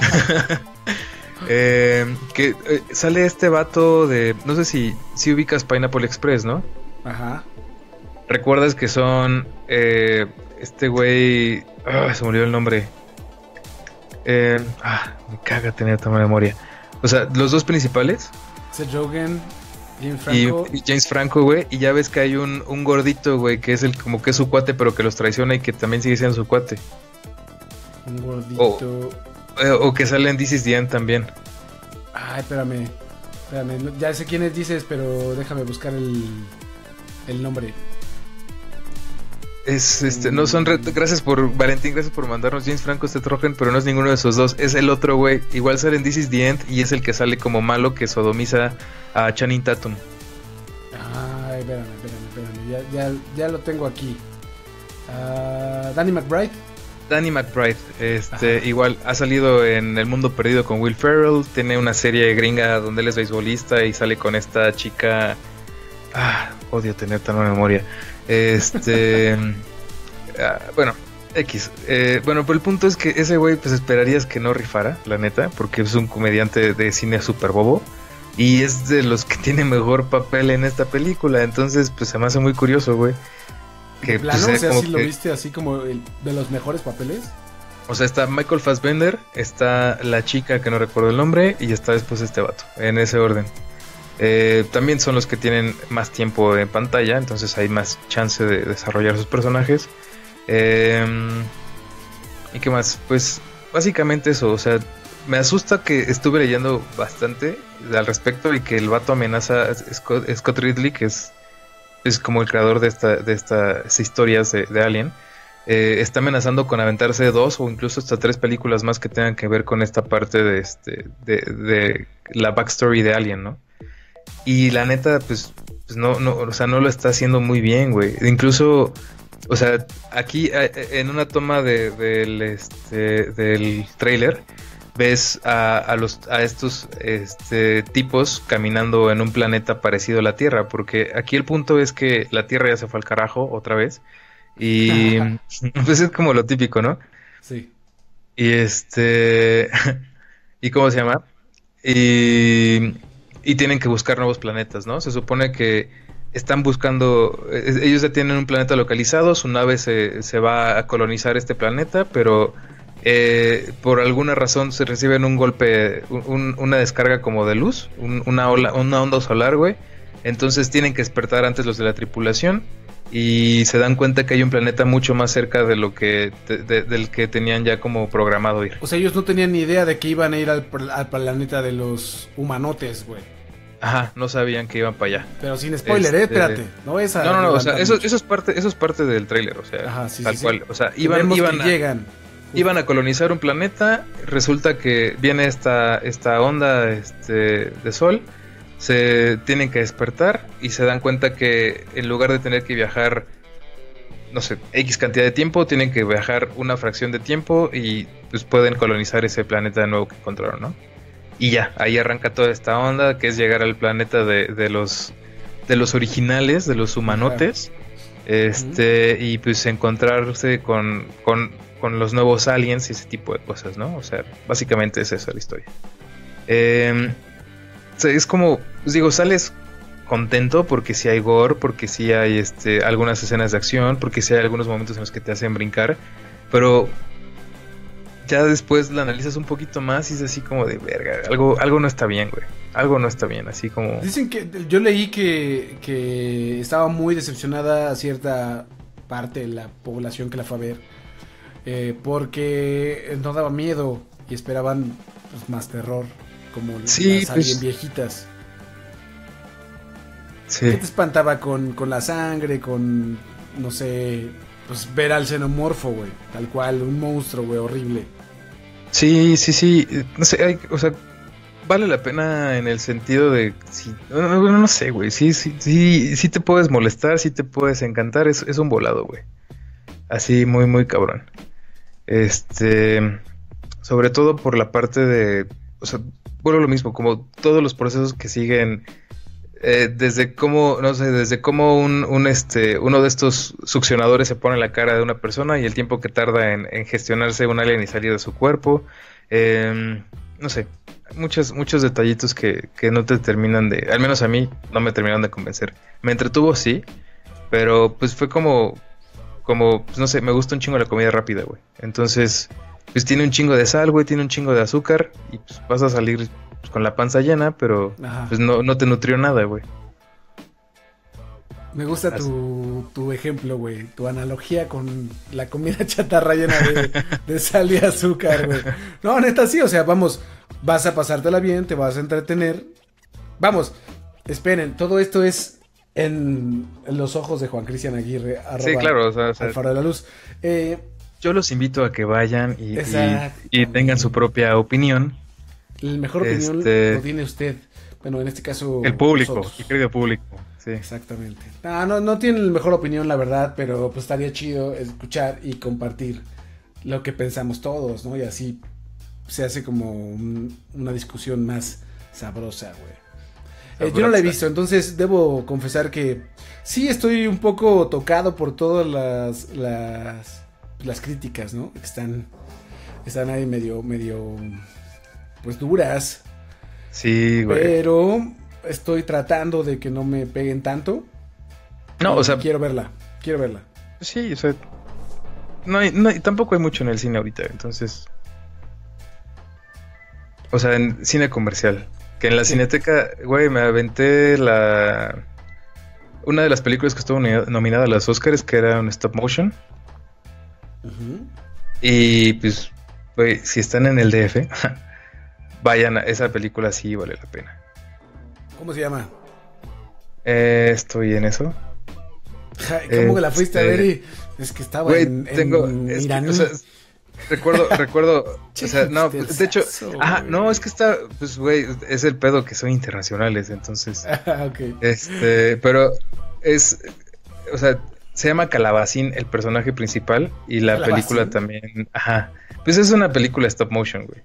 B: Sale este vato de, no sé si ubicas Pineapple Express, ¿no?
A: Ajá.
B: ¿Recuerdas que son este güey, se me olvidó el nombre? Me caga tener tanta memoria. O sea, los dos principales.
A: Seth Rogen James Franco.
B: Y James Franco, güey, y ya ves que hay un gordito, güey, que es el como que es su cuate, pero que los traiciona y que también sigue siendo su cuate.
A: Un gordito.
B: O que sale en This Is the End también.
A: Ay, espérame. Ya sé quiénes dices, pero déjame buscar el nombre.
B: No son gracias por Valentín, gracias por mandarnos James Franco, Seth Rogen, pero no es ninguno de esos dos, es el otro güey, igual sale en This Is the End y es el que sale como malo que sodomiza a Channing Tatum.
A: Ay, espérame, ya lo tengo aquí. Danny McBride.
B: Danny McBride, igual ha salido en El Mundo Perdido con Will Ferrell, tiene una serie gringa donde él es beisbolista y sale con esta chica. Odio tener tan buena memoria. Bueno, X. Bueno, pero el punto es que ese güey, pues esperarías que no rifara, la neta, porque es un comediante de cine súper bobo. Y es de los que tiene mejor papel en esta película. Entonces, pues se me hace muy curioso, güey.
A: Que plano, pues, o sea, si lo viste así como de los mejores papeles.
B: O sea, está Michael Fassbender, está la chica que no recuerdo el nombre, y está después este vato, en ese orden. También son los que tienen más tiempo en pantalla, entonces hay más chance de desarrollar sus personajes. ¿Y qué más? Pues básicamente eso, o sea, me asusta que estuve leyendo bastante al respecto y que el vato amenaza a Scott Ridley, que es como el creador de estas historias de Alien. Está amenazando con aventarse 2 o incluso hasta 3 películas más que tengan que ver con esta parte de la backstory de Alien, ¿no? Y la neta, pues no, o sea, no lo está haciendo muy bien, güey. Incluso, o sea, aquí en una toma del tráiler ves a estos tipos caminando en un planeta parecido a la Tierra, porque aquí el punto es que la Tierra ya se fue al carajo otra vez y pues es como lo típico, ¿no?
A: Sí.
B: Y ¿y cómo se llama? Y tienen que buscar nuevos planetas, ¿no? Se supone que están buscando, ellos ya tienen un planeta localizado, su nave se va a colonizar este planeta, pero por alguna razón se reciben un golpe, una descarga como de luz, una onda solar, güey. Entonces tienen que despertar antes los de la tripulación y se dan cuenta que hay un planeta mucho más cerca de lo que del que tenían ya como programado ir.
A: O sea, ellos no tenían ni idea de que iban a ir al planeta de los humanotes, güey.
B: Ajá, no sabían que iban para allá.
A: Pero sin spoiler, espérate. No,
B: o sea, eso es parte del tráiler, o sea,
A: ajá, sí,
B: tal
A: sí,
B: cual.
A: Sí.
B: O sea, iban a colonizar un planeta, resulta que viene esta onda de sol, se tienen que despertar y se dan cuenta que en lugar de tener que viajar, no sé, X cantidad de tiempo, tienen que viajar una fracción de tiempo y pues pueden colonizar ese planeta de nuevo que encontraron, ¿no? Y ya, ahí arranca toda esta onda que es llegar al planeta de los originales, de los humanotes, y pues encontrarse con los nuevos aliens y ese tipo de cosas, ¿no? O sea, básicamente es esa la historia. Es como, pues digo, sales contento porque sí hay gore, porque sí hay algunas escenas de acción, porque sí hay algunos momentos en los que te hacen brincar, pero ya después la analizas un poquito más y es así como de verga, algo no está bien, güey. Algo no está bien, así como...
A: Dicen que, yo leí que estaba muy decepcionada a cierta parte de la población que la fue a ver, porque no daba miedo y esperaban pues, más terror, como
B: sí,
A: las
B: pues...
A: viejitas.
B: Sí.
A: ¿Qué te espantaba con la sangre, con, no sé, pues ver al xenomorfo, güey? Tal cual, un monstruo, güey, horrible.
B: Sí, no sé, o sea, vale la pena en el sentido de, no sé, güey, sí te puedes molestar, sí te puedes encantar, es un volado, güey. Así, muy, muy cabrón. Sobre todo por la parte de, o sea, bueno, lo mismo, como todos los procesos que siguen, desde cómo uno de estos succionadores se pone en la cara de una persona y el tiempo que tarda en gestionarse un alien y salir de su cuerpo, no sé, muchos detallitos que no te terminan de, al menos a mí no me terminaron de convencer. Me entretuvo, sí, pero pues fue como pues no sé, me gusta un chingo la comida rápida, güey. Entonces, pues tiene un chingo de sal, güey, tiene un chingo de azúcar y pues vas a salir pues, con la panza llena, pero pues no te nutrió nada, güey.
A: Me gusta tu ejemplo, güey. Tu analogía con la comida chatarra llena de sal y azúcar, güey. No, neta, sí. O sea, vamos, vas a pasártela bien, te vas a entretener. Vamos, esperen, todo esto es en los ojos de Juan Cristian Aguirre.
B: Sí, claro. O sea,
A: Al Faro de la Luz.
B: Yo los invito a que vayan y tengan su propia opinión.
A: La mejor opinión lo tiene usted. Bueno, en este caso...
B: El público, el querido público. Sí.
A: Exactamente. No tiene la mejor opinión, la verdad, pero pues estaría chido escuchar y compartir lo que pensamos todos, ¿no? Y así se hace como una discusión más sabrosa, güey. Yo no la he visto, entonces debo confesar que sí estoy un poco tocado por todas las críticas, ¿no? Están ahí medio, pues duras.
B: Sí, güey.
A: Pero estoy tratando de que no me peguen tanto.
B: No, o sea...
A: Quiero verla.
B: Sí, o sea... tampoco hay mucho en el cine ahorita, entonces... O sea, en cine comercial. Que en la Cineteca, güey, me aventé una de las películas que estuvo nominada a los Oscars, que era un stop motion. Uh-huh. Y pues, güey, si están en el DF, vayan a esa película, sí vale la pena.
A: ¿Cómo se llama?
B: Estoy en eso.
A: ¿Cómo que la fuiste a ver? Es que estaba en Iraní.
B: O sea, recuerdo, o sea, no, de hecho, no, es que está, pues, güey, es el pedo que son internacionales, entonces,
A: okay.
B: Pero o sea, se llama Calabacín el personaje principal y la Calabacín. Película también, pues es una película stop motion, güey.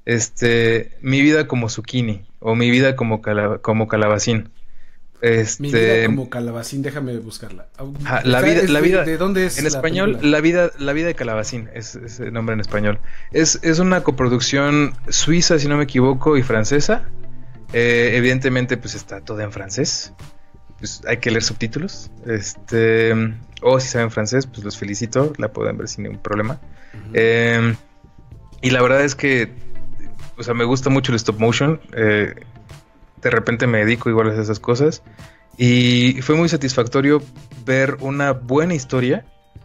B: Mi vida como zucchini o mi vida como calabacín.
A: Mi vida como calabacín, déjame buscarla.
B: La vida,
A: ¿de dónde es?
B: En español, película? la vida de calabacín es el nombre en español. Es una coproducción suiza, si no me equivoco, y francesa. Evidentemente, pues está toda en francés. Pues hay que leer subtítulos. O si saben francés, pues los felicito, la pueden ver sin ningún problema. Uh-huh. Y la verdad es que, o sea, me gusta mucho el stop motion. De repente me dedico igual a esas cosas. Y fue muy satisfactorio ver una buena historia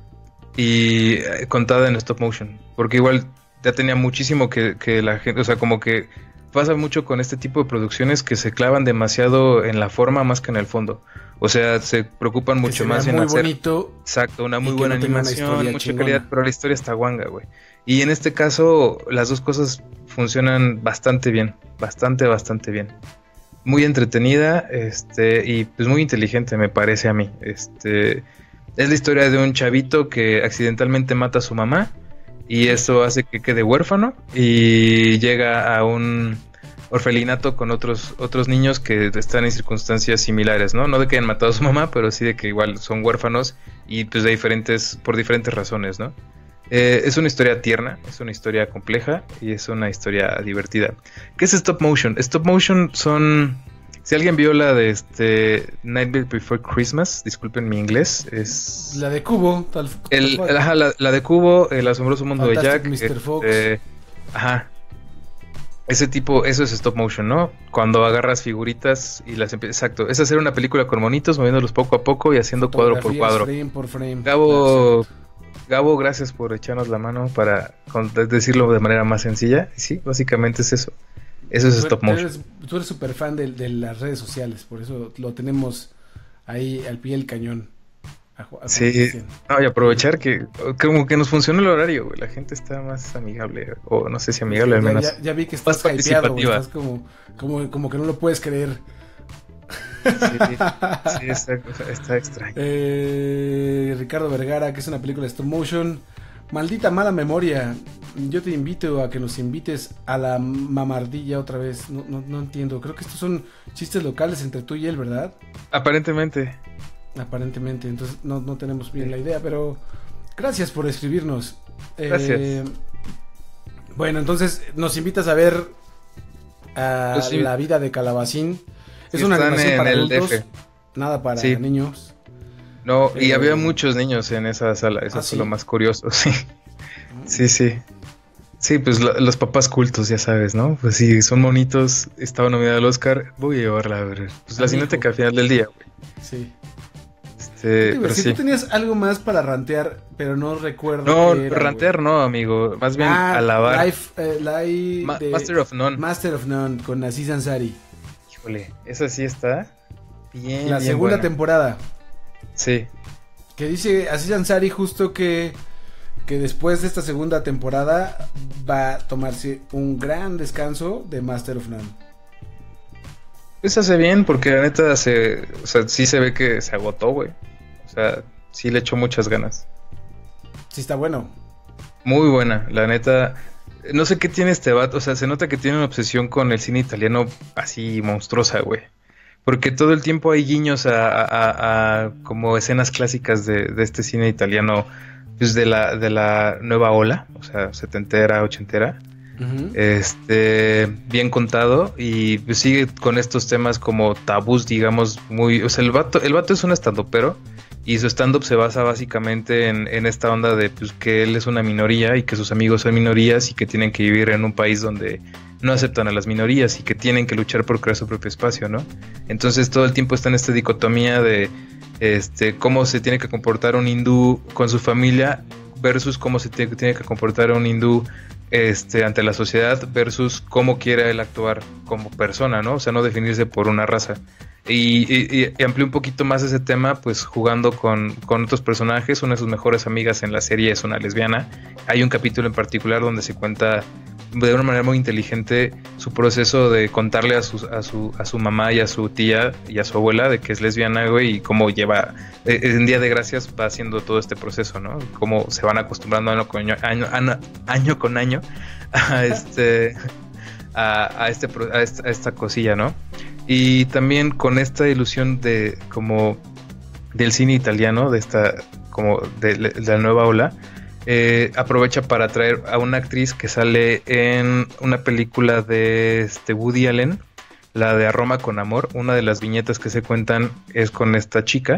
B: y contada en stop motion. Porque igual ya tenía muchísimo que la gente, o sea, como que pasa mucho con este tipo de producciones que se clavan demasiado en la forma más que en el fondo. O sea, se preocupan mucho más en hacer...
A: bonito.
B: Exacto, una muy buena animación, mucha calidad, pero la historia está guanga, güey. Y en este caso, las dos cosas funcionan bastante bien. Bastante bien. Muy entretenida, y pues muy inteligente, me parece a mí. Es la historia de un chavito que accidentalmente mata a su mamá y eso hace que quede huérfano y llega a un orfelinato con otros niños que están en circunstancias similares, ¿no? No de que hayan matado a su mamá, pero sí de que igual son huérfanos y pues por diferentes razones, ¿no? Es una historia tierna, es una historia compleja y es una historia divertida. ¿Qué es stop motion? Stop motion son... Si alguien vio la de Nightmare Before Christmas, disculpen mi inglés, es...
A: La de Cubo,
B: la de Cubo, El asombroso mundo
A: Fantastic
B: de Jack.
A: Mr. Fox.
B: Ese tipo, eso es stop motion, ¿no? Cuando agarras figuritas y las empiezas... Exacto, es hacer una película con monitos, moviéndolos poco a poco y haciendo cuadro por cuadro.
A: Frame por frame.
B: Gabo, gracias por echarnos la mano para decirlo de manera más sencilla. Sí, básicamente es eso. Eso es stop motion.
A: Tú eres súper fan de las redes sociales, por eso lo tenemos ahí al pie del cañón.
B: Sí, y aprovechar que como que nos funciona el horario, güey. La gente está más amigable, o no sé si amigable, al menos.
A: Ya vi que estás hypeado, güey. Estás como que no lo puedes creer.
B: Sí, está extraño.
A: Ricardo Vergara, que es una película de stop motion. Maldita mala memoria. Yo te invito a que nos invites a la mamardilla otra vez. No entiendo. Creo que estos son chistes locales entre tú y él, ¿verdad?
B: Aparentemente.
A: Entonces no tenemos bien la idea, pero gracias por escribirnos.
B: Gracias.
A: Bueno, entonces nos invitas a ver La vida de Calabacín. Es una animación para adultos, DF. Nada para niños.
B: No, y había muchos niños en esa sala, eso es lo más curioso, sí. Sí. Sí, pues los papás cultos, ya sabes, ¿no? Pues sí, son monitos, estaba nominada al Oscar, voy a llevarla a ver. Pues la Cineteca al final del día, güey.
A: Sí.
B: Pero
A: Si
B: sí.
A: tú tenías algo más para rantear, pero no recuerdo
B: No,
A: qué era,
B: rantear
A: güey.
B: no, amigo. Más bien alabar. Master of None.
A: Master of None con Aziz Ansari.
B: Híjole, esa sí está bien,
A: La
B: bien
A: segunda
B: buena.
A: temporada.
B: Sí.
A: Que dice Aziz Ansari justo que después de esta segunda temporada va a tomarse un gran descanso de Master of None.
B: Pues hace bien, porque la neta o sea, sí se ve que se agotó, güey. O sea, sí le echó muchas ganas.
A: Sí está bueno.
B: Muy buena, la neta. No sé qué tiene este vato, o sea, se nota que tiene una obsesión con el cine italiano así monstruosa, güey. Porque todo el tiempo hay guiños a como escenas clásicas de este cine italiano, pues de la nueva ola, o sea, setentera, ochentera.
A: Uh-huh.
B: Bien contado y pues sigue con estos temas como tabús, digamos, muy, o sea, el vato es un estandopero y su stand-up se basa básicamente en esta onda de pues que él es una minoría y que sus amigos son minorías y que tienen que vivir en un país donde no aceptan a las minorías y que tienen que luchar por crear su propio espacio, ¿no? Entonces todo el tiempo está en esta dicotomía de cómo se tiene que comportar un hindú con su familia versus cómo se tiene que comportar un hindú ante la sociedad versus cómo quiere él actuar como persona, ¿no? O sea, no definirse por una raza. Y amplió un poquito más ese tema, pues jugando con otros personajes. Una de sus mejores amigas en la serie es una lesbiana. Hay un capítulo en particular donde se cuenta de una manera muy inteligente su proceso de contarle a su mamá y a su tía y a su abuela de que es lesbiana, güey, y cómo lleva en Día de Gracias va haciendo todo este proceso, ¿no? Cómo se van acostumbrando año con año a esta cosilla, ¿no? Y también con esta ilusión de como del cine italiano, de esta como de la nueva ola, aprovecha para traer a una actriz que sale en una película de Woody Allen, la de A Roma con Amor. Una de las viñetas que se cuentan es con esta chica,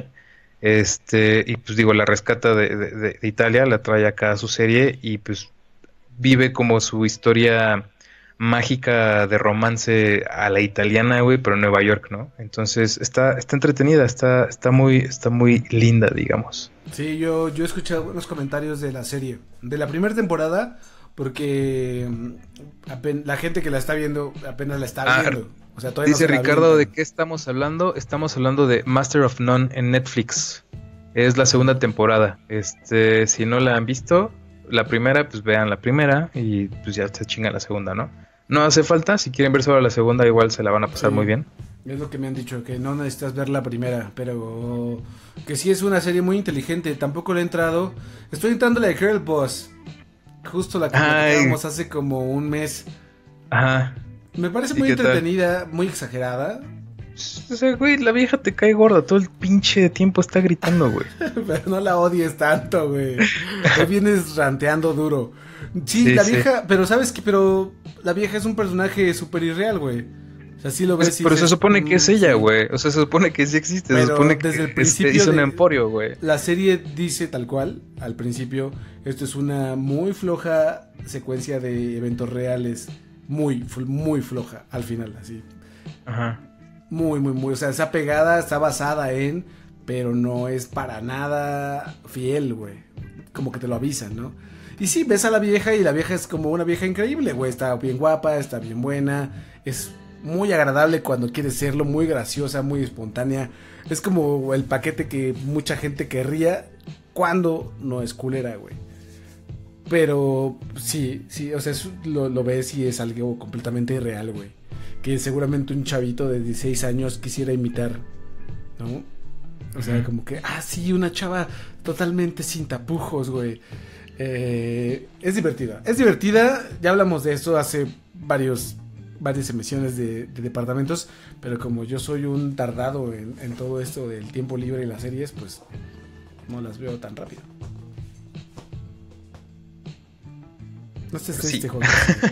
B: y pues digo, la rescata de Italia, la trae acá a su serie y pues vive como su historia mágica de romance a la italiana, güey, pero en Nueva York, ¿no? Entonces está entretenida, está muy linda, digamos.
A: Sí, yo he escuchado buenos comentarios de la serie, de la primera temporada, porque la gente que la está viendo apenas la está viendo. O sea, todavía
B: dice
A: no se la
B: Ricardo,
A: avientan.
B: ¿de qué estamos hablando? Estamos hablando de Master of None en Netflix. Es la segunda temporada. Si no la han visto, la primera, pues vean la primera y pues ya se chingan la segunda, ¿no? No hace falta, si quieren ver solo la segunda, igual se la van a pasar muy bien.
A: Es lo que me han dicho, que no necesitas ver la primera, pero que sí es una serie muy inteligente. Tampoco le he entrado. Estoy entrando la de Girl Boss, justo la que platicábamos hace como un mes.
B: Ajá.
A: Me parece muy entretenida, muy exagerada.
B: O sea, güey, la vieja te cae gorda, todo el pinche tiempo está gritando, güey.
A: Pero no la odies tanto, güey. Hoy vienes ranteando duro. Sí, la vieja, sí. Pero ¿sabes qué? Pero la vieja es un personaje súper irreal, güey. O sea, sí lo ves.
B: Pero se supone que es ella, güey. O sea, se supone que sí existe.
A: Pero
B: se supone
A: desde
B: que
A: el principio
B: hizo un emporio, güey.
A: La serie dice tal cual, al principio, esto es una muy floja secuencia de eventos reales. Muy floja al final, así.
B: Ajá.
A: Muy. O sea, está pegada, está basada en, pero no es para nada fiel, güey. Como que te lo avisan, ¿no? Y sí, ves a la vieja y la vieja es como una vieja increíble, güey. Está bien guapa, está bien buena. Es muy agradable cuando quiere serlo, muy graciosa, muy espontánea. Es como el paquete que mucha gente querría cuando no es culera, güey. Pero sí, o sea, lo ves y es algo completamente irreal, güey. Que seguramente un chavito de 16 años quisiera imitar, ¿no? O sea, como que, sí, una chava totalmente sin tapujos, güey. Es divertida, ya hablamos de eso hace varias emisiones de departamentos, pero como yo soy un tardado en todo esto del tiempo libre y las series, pues no las veo tan rápido. No estés triste, Juan.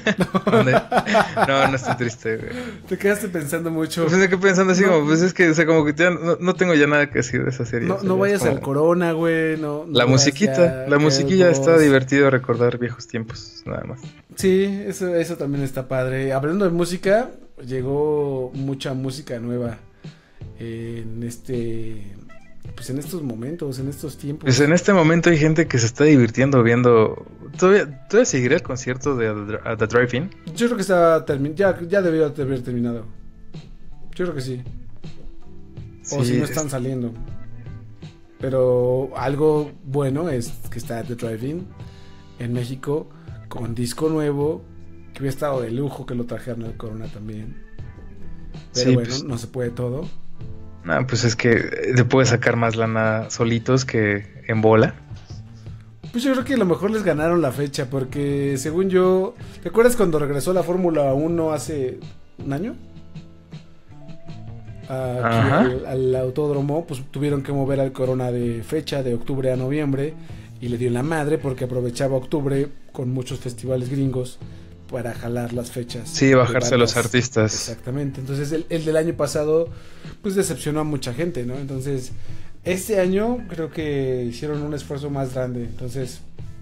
B: No estoy triste, güey.
A: Te quedaste pensando mucho.
B: Pues me quedé pensando así como, pues es que, o sea, como que ya no tengo ya nada que decir de esa serie.
A: No vayas como... al Corona, güey. No
B: la musiquilla está divertido recordar viejos tiempos, nada más.
A: Sí, eso también está padre. Hablando de música, llegó mucha música nueva en pues en estos momentos, en estos tiempos.
B: Pues en este momento hay gente que se está divirtiendo viendo. ¿Todavía seguirá el concierto de At the Drive-In?
A: Yo creo que está ya debió de haber terminado. Yo creo que sí. O
B: Sí,
A: si no están saliendo. Pero algo bueno es que está At the Drive-In en México con disco nuevo, que hubiera estado de lujo que lo trajeran al Corona también. Pero
B: sí,
A: bueno,
B: pues,
A: no se puede todo.
B: no, pues es que le puede sacar más lana solitos que en bola.
A: Pues yo creo que a lo mejor les ganaron la fecha, porque según yo, ¿te acuerdas cuando regresó la Fórmula 1 hace un año? Aquí al autódromo, pues tuvieron que mover al Corona de fecha de octubre a noviembre y le dio en la madre porque aprovechaba octubre con muchos festivales gringos para jalar las fechas.
B: Sí, bajarse a los artistas.
A: Exactamente, entonces el del año pasado pues decepcionó a mucha gente, ¿no? Entonces este año creo que hicieron un esfuerzo más grande, entonces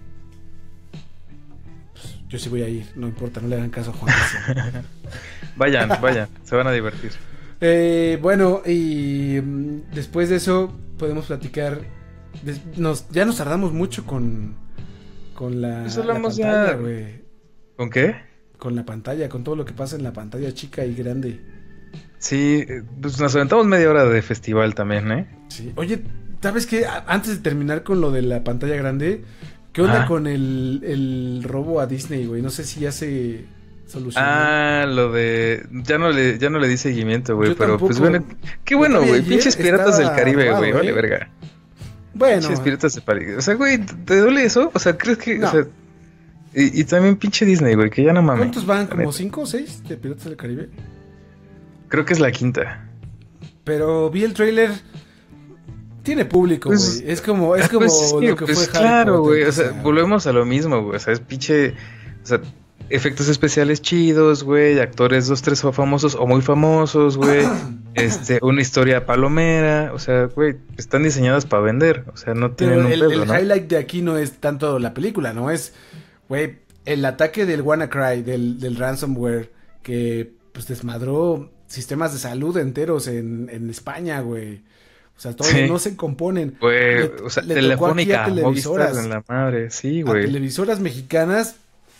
A: pues, yo sí voy a ir, no importa, no le hagan caso a Juan.
B: Vayan, se van a divertir.
A: Bueno, y después de eso podemos platicar. Ya nos tardamos mucho con la,
B: Pues
A: la
B: hablamos
A: pantalla,
B: ya.
A: güey.
B: ¿Con qué?
A: Con la pantalla, con todo lo que pasa en la pantalla chica y grande.
B: Sí, pues nos aventamos media hora de festival también, ¿eh?
A: Sí. Oye, ¿sabes qué? Antes de terminar con lo de la pantalla grande, ¿qué onda con el robo a Disney, güey? No sé si ya se solucionó.
B: Lo de ya no le di seguimiento, güey,
A: Yo
B: pero
A: tampoco.
B: pues bueno, qué bueno,
A: Yo
B: güey,
A: ayer
B: pinches piratas del
A: estaba
B: Caribe,
A: robado,
B: güey, vale verga.
A: Bueno,
B: Pinches piratas del Caribe. O sea, güey, ¿te duele eso? O sea, ¿crees que
A: No.
B: o sea, y también pinche Disney, güey, que ya no mames.
A: ¿cuántos van?
B: La
A: ¿Como
B: neta.
A: 5 o 6 de Piratas del Caribe?
B: Creo que es la quinta.
A: Pero vi el trailer. Tiene público, güey.
B: Pues,
A: Es como
B: pues sí,
A: lo que
B: pues
A: fue
B: claro,
A: Harry
B: güey,
A: Potter,
B: o sea, volvemos a lo mismo, güey, o sea, es pinche, o sea, efectos especiales chidos, güey, actores 2, 3 famosos o muy famosos, güey, una historia palomera, o sea, güey, están diseñadas para vender, o sea, no tienen
A: Pero
B: un pedo,
A: el
B: ¿no?
A: highlight de aquí no es tanto la película, ¿no? Es, güey, el ataque del WannaCry, del ransomware, que pues desmadró sistemas de salud enteros en España, güey. O sea, todavía
B: Sí.
A: no se componen.
B: Güey, o sea,
A: le tocó aquí
B: Telefónica,
A: a televisoras.
B: Movistar en la madre, sí,
A: A
B: güey.
A: televisoras mexicanas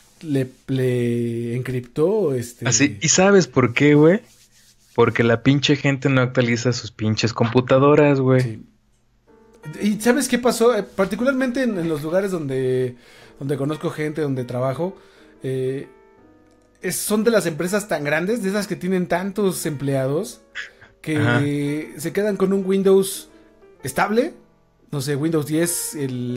A: le encriptó
B: Así, ¿y sabes por qué, güey? Porque la pinche gente no actualiza sus pinches computadoras, güey.
A: Sí. ¿Y sabes qué pasó? Particularmente en los lugares donde conozco gente, donde trabajo, son de las empresas tan grandes, de esas que tienen tantos empleados, que
B: Ajá.
A: se quedan con un Windows estable, no sé, Windows 10,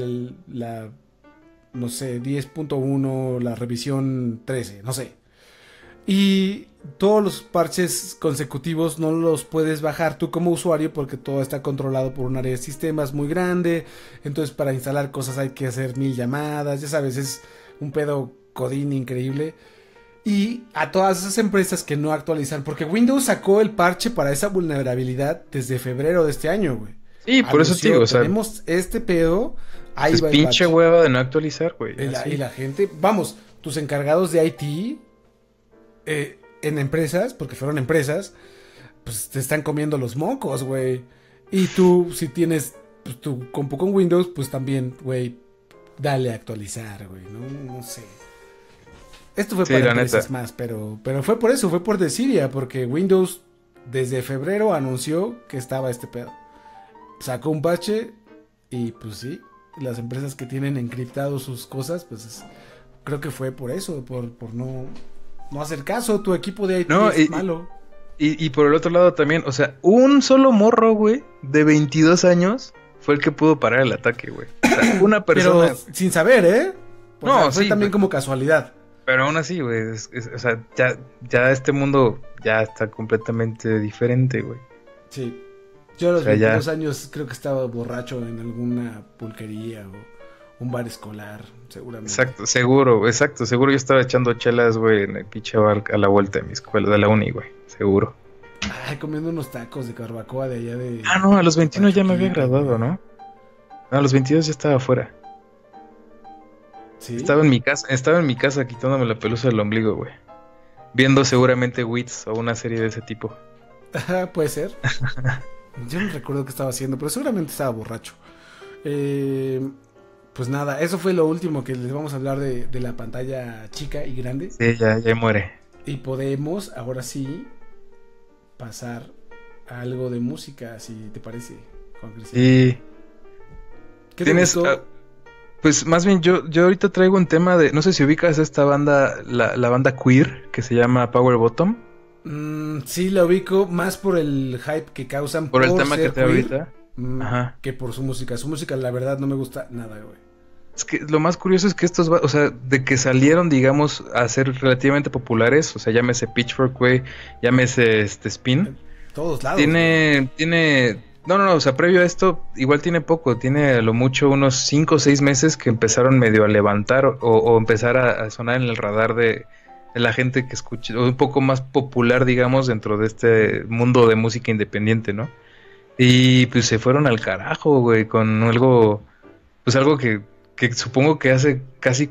A: no sé, 10.1, la revisión 13, no sé. Y todos los parches consecutivos no los puedes bajar tú como usuario porque todo está controlado por un área de sistemas muy grande. Entonces para instalar cosas hay que hacer 1000 llamadas. Ya sabes, es un pedo codín increíble. Y a todas esas empresas que no actualizan, porque Windows sacó el parche para esa vulnerabilidad desde febrero de este año, güey.
B: Sí, por eso te digo, o sea,
A: tenemos este pedo, ahí
B: es
A: va el
B: pinche
A: parche.
B: hueva de no actualizar, güey.
A: Y la gente, vamos, tus encargados de IT en empresas, porque fueron empresas, pues te están comiendo los mocos, güey. Y tú, si tienes pues, tu compu con Windows, pues también, güey, dale a actualizar, güey, no sé. Esto fue
B: Sí,
A: para
B: la
A: empresas
B: neta.
A: más, pero fue por eso, fue por desidia, porque Windows desde febrero anunció que estaba este pedo. Sacó un parche y pues sí, las empresas que tienen encriptado sus cosas, pues creo que fue por eso, por no hacer caso. Tu equipo de IT
B: No,
A: es malo.
B: Y por el otro lado también, o sea, un solo morro, güey, de 22 años fue el que pudo parar el ataque, güey. O sea, una persona.
A: Pero sin saber, ¿eh? O
B: No,
A: sea, fue
B: sí,
A: también
B: pero-
A: como casualidad.
B: Pero aún así, güey, o sea, ya este mundo ya está completamente diferente, güey.
A: Sí. Yo a los
B: O sea, ya.
A: 22 años creo que estaba borracho en alguna pulquería o un bar escolar, seguramente.
B: Exacto, seguro yo estaba echando chelas, güey, en el pinche bar a la vuelta de mi escuela, de la uni, güey, seguro.
A: Ay, comiendo unos tacos de barbacoa de allá de...
B: Ah, no, a los 21 ya me había
A: Pachuquita,
B: graduado,
A: güey.
B: ¿no? No, a los 22 ya estaba afuera.
A: Sí.
B: Estaba en mi casa quitándome la pelusa del ombligo, güey. Viendo seguramente Wits o una serie de ese tipo.
A: Ajá, puede ser. Yo no recuerdo qué estaba haciendo, pero seguramente estaba borracho. Pues nada, eso fue lo último que les vamos a hablar de la pantalla chica y grande.
B: Sí, ya muere.
A: Y podemos, ahora sí, pasar a algo de música, si te parece, Juan Cristian.
B: Y
A: ¿Qué te
B: tienes,
A: gustó?
B: pues más bien yo ahorita traigo un tema de, no sé si ubicas esta banda, la banda queer que se llama Power Bottom,
A: Sí, la ubico más por el hype que causan
B: por el tema que
A: ser
B: trae
A: queer,
B: ahorita. Ajá.
A: que por su música. Su música, la verdad, no me gusta nada, güey.
B: Es que lo más curioso es que o sea, de que salieron, digamos, a ser relativamente populares, o sea, llámese Pitchfork, güey, llámese Spin,
A: En todos lados, güey.
B: no, o sea, previo a esto, igual tiene poco, tiene a lo mucho unos 5 o 6 meses que empezaron medio a levantar o empezar a sonar en el radar de la gente que escucha, o un poco más popular, digamos, dentro de este mundo de música independiente, ¿no? Y pues se fueron al carajo, güey, con algo, pues algo que supongo que hace casi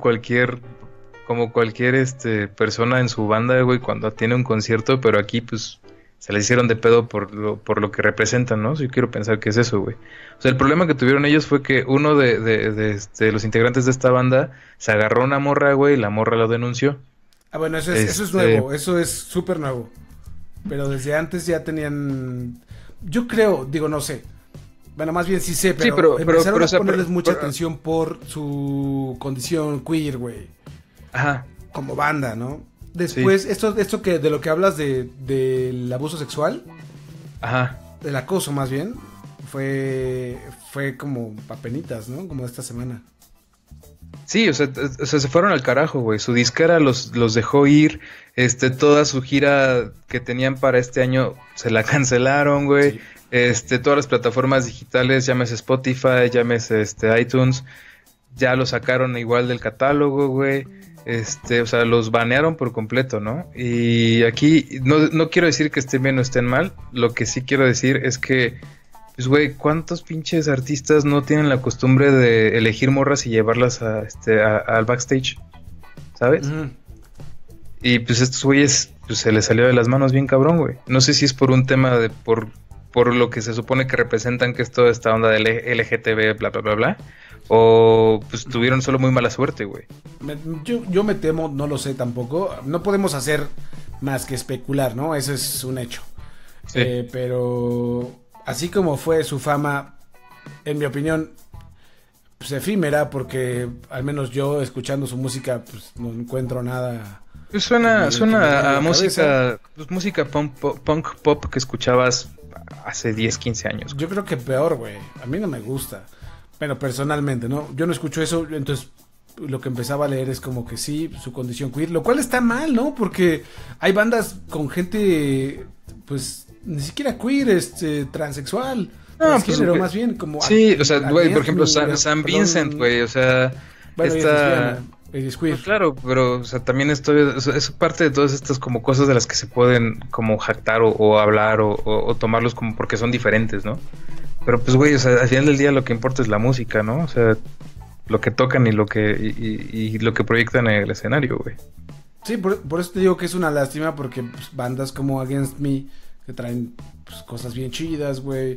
B: como cualquier persona en su banda, güey, cuando tiene un concierto, pero aquí pues se le hicieron de pedo por lo que representan, ¿no? Yo quiero pensar que es eso, güey. O sea, el problema que tuvieron ellos fue que uno de los integrantes de esta banda se agarró a una morra, güey, y la morra lo denunció.
A: Ah, bueno, eso es nuevo, eso es súper nuevo. Pero desde antes ya tenían... Yo creo, digo, no sé. Bueno, más bien sí sé, pero,
B: Sí, pero
A: empezaron
B: o
A: a
B: sea,
A: ponerles mucha atención por su condición queer, güey.
B: Ajá.
A: Como banda, ¿no? Después,
B: Sí.
A: esto que de lo que hablas del abuso sexual,
B: Ajá.
A: del acoso más bien, fue como papenitas, ¿no? Como esta semana.
B: Sí, o sea, se fueron al carajo, güey. Su disquera los dejó ir. Toda su gira que tenían para este año se la cancelaron, güey.
A: Sí.
B: Todas las plataformas digitales, llámese Spotify, llámese iTunes, ya lo sacaron igual del catálogo, güey. O sea, los banearon por completo, ¿no? Y aquí no quiero decir que estén bien o estén mal. Lo que sí quiero decir es que, pues, güey, ¿cuántos pinches artistas no tienen la costumbre de elegir morras y llevarlas al backstage? ¿Sabes?
A: Ujú.
B: Y pues estos güeyes pues, se les salió de las manos bien cabrón, güey. No sé si es por un tema por lo que se supone que representan, que es toda esta onda del LGTB, bla, bla, bla, bla. O pues tuvieron solo muy mala suerte, güey.
A: Yo me temo, no lo sé tampoco. No podemos hacer más que especular, ¿no? Eso es un hecho.
B: Sí.
A: Pero así como fue su fama, en mi opinión, pues efímera, porque al menos yo escuchando su música, pues no encuentro nada.
B: Pues
A: que me
B: suena
A: llene
B: a
A: la
B: música, pues música punk pop que escuchabas hace 10, 15 años.
A: Yo creo que peor, güey. A mí no me gusta. Pero personalmente, ¿no? Yo no escucho eso, entonces lo que empezaba a leer es como que sí, su condición queer, lo cual está mal, ¿no? Porque hay bandas con gente, pues, ni siquiera queer, transexual, transgénero, más bien, como...
B: Sí, o sea, güey, por ejemplo,
A: Ariadne,
B: San
A: perdón.
B: Vincent, güey, o sea,
A: Bueno,
B: esta...
A: ella es queer.
B: Pues claro, pero, o sea, también o sea, es parte de todas estas como cosas de las que se pueden como jactar o hablar o tomarlos como porque son diferentes, ¿no? Pero pues, güey, o sea, al final del día lo que importa es la música, ¿no? O sea, lo que tocan y lo que proyectan en el escenario, güey.
A: Sí, por eso te digo que es una lástima, porque pues, bandas como Against Me, que traen pues, cosas bien chidas, güey,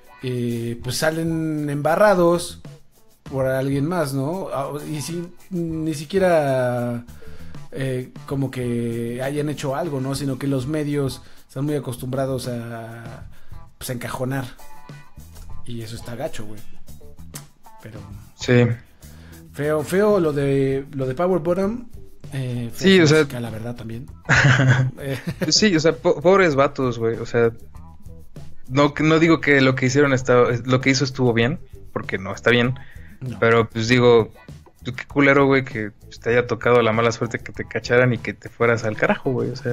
A: pues salen embarrados por alguien más, ¿no? Y ni siquiera como que hayan hecho algo, ¿no? Sino que los medios están muy acostumbrados a pues, a encajonar. Y eso está gacho, güey. Pero
B: Sí.
A: feo lo de Power Bottom.
B: Sí, o sea,
A: música, la verdad también.
B: Pues sí, o sea, pobres vatos, güey. O sea, no digo que lo que hicieron lo que hizo estuvo bien, porque no está bien.
A: No.
B: Pero pues digo, tú qué culero, güey, que te haya tocado la mala suerte que te cacharan y que te fueras al carajo, güey. O sea,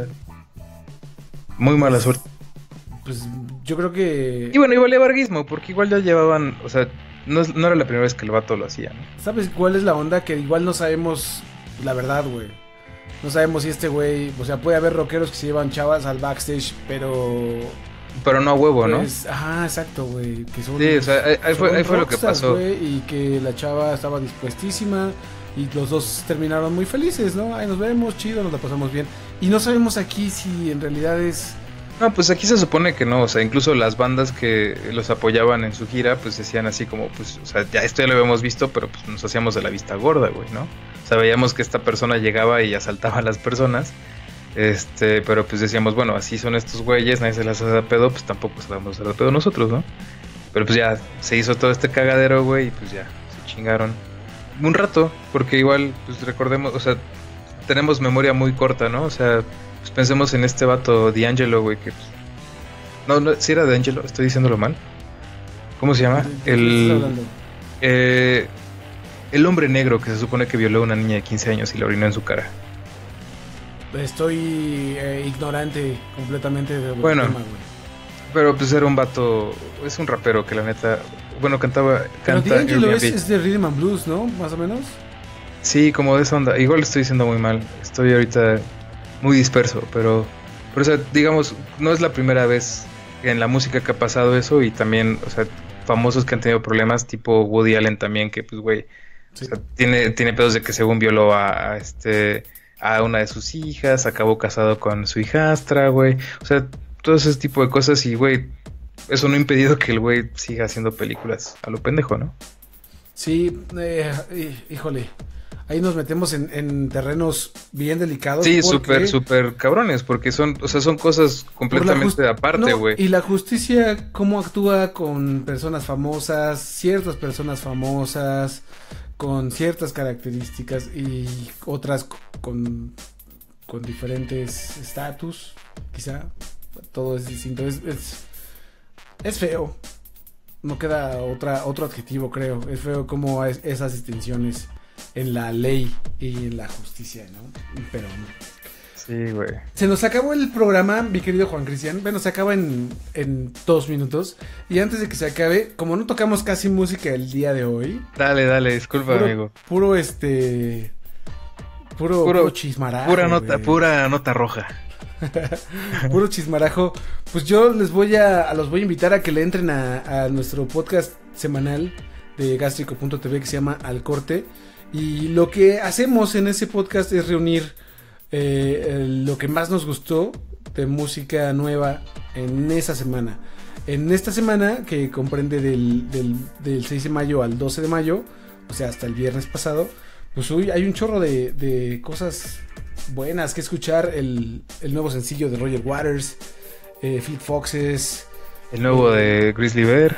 B: muy mala suerte.
A: Pues yo creo que...
B: Y bueno, igual de varguismo, porque igual ya llevaban, o sea, no era la primera vez que el vato lo hacía, ¿no?
A: ¿Sabes cuál es la onda? Que igual no sabemos la verdad, güey. No sabemos si este güey... O sea, puede haber rockeros que se llevan chavas al backstage, pero...
B: Pero no a huevo,
A: pues, ajá, exacto, güey. Que son,
B: Sí, o sea, ahí fue lo que
A: rockstars,
B: pasó.
A: güey, y que la chava estaba dispuestísima y los dos terminaron muy felices, ¿no? Ahí nos vemos, chido, nos la pasamos bien. Y no sabemos aquí si en realidad es
B: No, pues aquí se supone que no, o sea, incluso las bandas que los apoyaban en su gira, pues decían así como, pues, o sea, ya esto ya lo habíamos visto, pero pues nos hacíamos de la vista gorda, güey, ¿no? O sea, veíamos que esta persona llegaba y asaltaba a las personas, pero pues decíamos, bueno, así son estos güeyes, nadie se las hace de pedo, pues tampoco se las vamos a hacer de pedo nosotros, ¿no? Pero pues ya se hizo todo este cagadero, güey, y pues ya, se chingaron. Un rato, porque igual, pues recordemos, o sea, tenemos memoria muy corta, ¿no? O sea, pues pensemos en este vato D'Angelo, güey, que... No, si era D'Angelo, estoy diciéndolo mal. ¿Cómo se llama? El hombre negro que se supone que violó a una niña de 15 años y la orinó en su cara.
A: Estoy ignorante completamente del
B: bueno,
A: tema, güey.
B: Pero pues era un vato, es un rapero que la neta, bueno, canta
A: D'Angelo es de Rhythm and Blues, ¿no? Más o menos.
B: Sí, como de esa onda. Igual estoy diciendo muy mal. Estoy ahorita muy disperso, pero o sea, digamos, no es la primera vez en la música que ha pasado eso, y también, o sea, famosos que han tenido problemas, tipo Woody Allen también, que pues güey, sí. O sea, tiene pedos de que según violó a una de sus hijas, acabó casado con su hijastra, güey. O sea, todo ese tipo de cosas, y güey, eso no ha impedido que el güey siga haciendo películas a lo pendejo, ¿no?
A: Sí, híjole. Ahí nos metemos en terrenos bien delicados.
B: Sí, súper cabrones, porque son cosas completamente aparte, güey.
A: Y la justicia, cómo actúa con personas famosas, ciertas personas famosas, con ciertas características y otras con diferentes estatus, quizá. Todo es distinto. Es feo. No queda otro adjetivo, creo. Es feo como esas distinciones en la ley y en la justicia, ¿no? Pero
B: sí, güey.
A: Se nos acabó el programa, mi querido Juan Cristian. Bueno, se acaba en 2 minutos. Y antes de que se acabe, como no tocamos casi música el día de hoy.
B: Dale, disculpa, amigo.
A: Puro chismarajo.
B: Pura nota roja.
A: Puro chismarajo. Pues yo los voy a invitar a que le entren a nuestro podcast semanal de Gástrico.tv que se llama Al Corte. Y lo que hacemos en ese podcast es reunir lo que más nos gustó de música nueva en esa semana. En esta semana, que comprende del 6 de mayo al 12 de mayo, o sea, hasta el viernes pasado, pues hoy hay un chorro de cosas buenas que escuchar. El nuevo sencillo de Roger Waters, Fleet Foxes,
B: el nuevo de Grizzly Bear.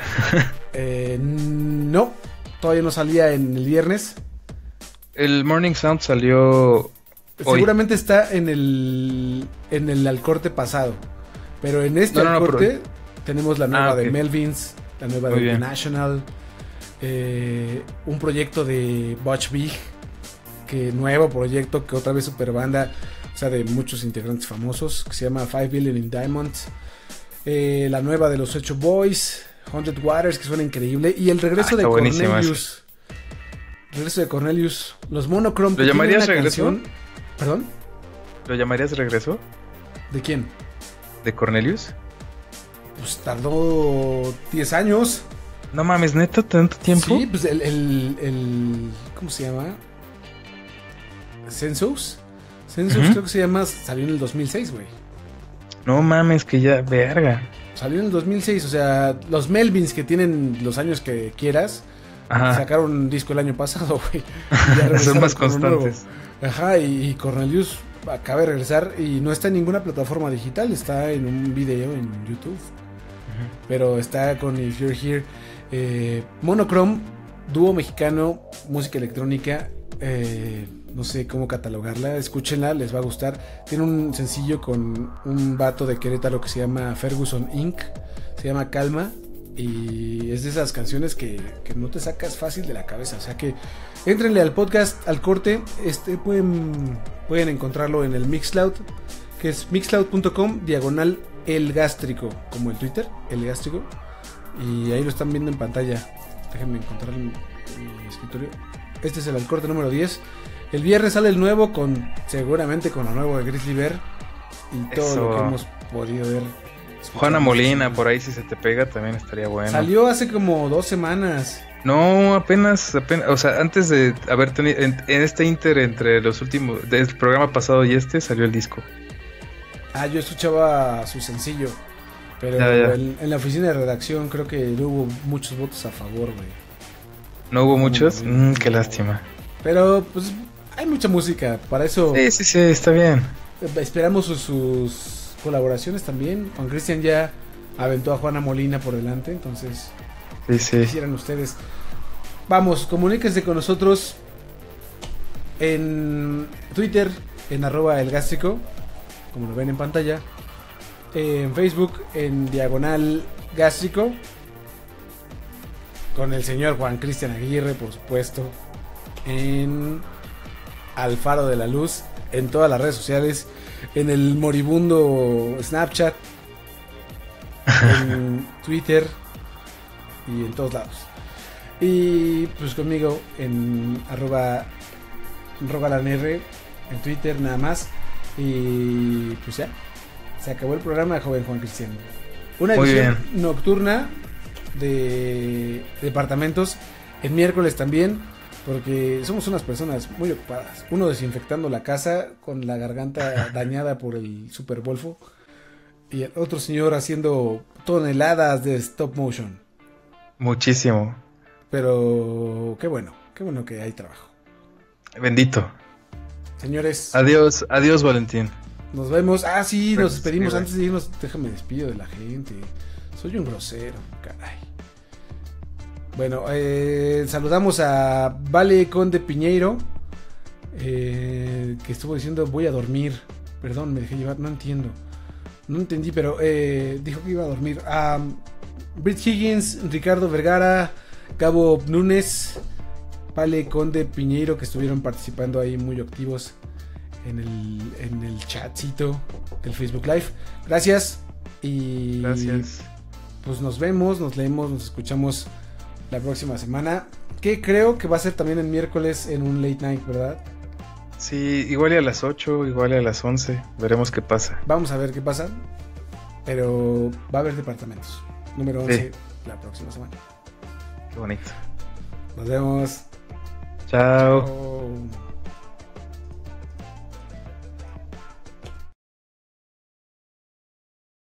A: No, todavía no salía en el viernes.
B: El Morning Sound salió hoy.
A: Seguramente está en el Al Corte pasado, pero en este Al Corte tenemos la nueva de Melvins, la nueva de The National, un proyecto de Butch Vig, que nuevo proyecto, que otra vez super banda, o sea, de muchos integrantes famosos, que se llama 5 Billion in Diamonds, la nueva de los Ocho Boys, 100 Waters, que suena increíble, y el regreso de Cornelius. Regreso de Cornelius, los Monochrome.
B: ¿Lo llamarías regreso?
A: Canción... ¿Perdón?
B: ¿Lo llamarías regreso?
A: ¿De quién?
B: ¿De Cornelius?
A: Pues tardó 10 años.
B: No mames, ¿neta? ¿Tanto tiempo?
A: Sí, pues el ¿cómo se llama? Census creo que se llama, salió en el 2006, güey.
B: No mames, que ya, verga.
A: Salió en el 2006, o sea, los Melvins, que tienen los años que quieras, sacaron un disco el año pasado, güey.
B: Son más constantes.
A: Ajá, y Cornelius acaba de regresar y no está en ninguna plataforma digital, está en un video en YouTube. Pero está con If You're Here. Monochrome, dúo mexicano, música electrónica. No sé cómo catalogarla, escúchenla, les va a gustar. Tiene un sencillo con un vato de Querétaro que se llama Ferguson Inc. Se llama Calma. Y es de esas canciones que no te sacas fácil de la cabeza. O sea que éntrenle al podcast Al Corte. Pueden encontrarlo en el Mixcloud, que es mixcloud.com/El Gástrico, como el Twitter, El Gástrico. Y ahí lo están viendo en pantalla. Déjenme encontrar en mi escritorio. Este es el Al Corte número 10. El viernes sale el nuevo, seguramente con lo nuevo de Grizzly Bear y todo lo que hemos podido ver.
B: Juana Molina, por ahí si se te pega también estaría bueno.
A: Salió hace como 2 semanas.
B: No, apenas, o sea, antes de haber tenido, en este inter entre los últimos, del programa pasado y salió el disco.
A: Yo escuchaba su sencillo, pero
B: Ya.
A: en la oficina de redacción creo que no hubo muchos votos a favor, güey.
B: ¿No hubo muchos? Qué lástima.
A: Pero pues hay mucha música, para eso
B: Sí, está bien.
A: esperamos sus colaboraciones también. Juan Cristian ya aventó a Juana Molina por delante, entonces
B: Sí.
A: quisieran ustedes. Vamos, comuníquense con nosotros en Twitter, en @elgástrico, como lo ven en pantalla. En Facebook, en diagonal gástrico. Con el señor Juan Cristian Aguirre, por supuesto. En Alfaro de la Luz. En todas las redes sociales. En el moribundo Snapchat. En Twitter. Y en todos lados. Y pues conmigo en @rogalanr en Twitter nada más. Y pues ya. Se acabó el programa de Joven Juan Cristian. Una
B: Muy
A: edición
B: bien.
A: nocturna de departamentos. En miércoles también. Porque somos unas personas muy ocupadas. Uno desinfectando la casa con la garganta dañada por el Super Bolfo. Y el otro señor haciendo toneladas de stop motion.
B: Muchísimo.
A: Pero qué bueno que hay trabajo.
B: Bendito.
A: Señores,
B: Adiós, Valentín.
A: nos vemos. Sí, nos despedimos.
B: Sí,
A: Antes de irnos, déjame despido de la gente. Soy un grosero, caray. Bueno, saludamos a Vale Conde Piñeiro, que estuvo diciendo voy a dormir. Perdón, me dejé llevar, no entiendo. No entendí, pero dijo que iba a dormir. Britt Higgins, Ricardo Vergara, Gabo Núñez, Vale Conde Piñeiro, que estuvieron participando ahí muy activos en el chatcito del Facebook Live. Gracias. Y
B: Gracias.
A: pues nos vemos, nos leemos, nos escuchamos la próxima semana, que creo que va a ser también el miércoles en un late night, ¿verdad?
B: Sí, igual y a las 8, igual y a las 11. Veremos qué pasa.
A: Vamos a ver qué pasa, pero va a haber departamentos. Número 11
B: Sí.
A: la próxima semana.
B: Qué bonito.
A: Nos vemos.
B: Chao.
A: Chao.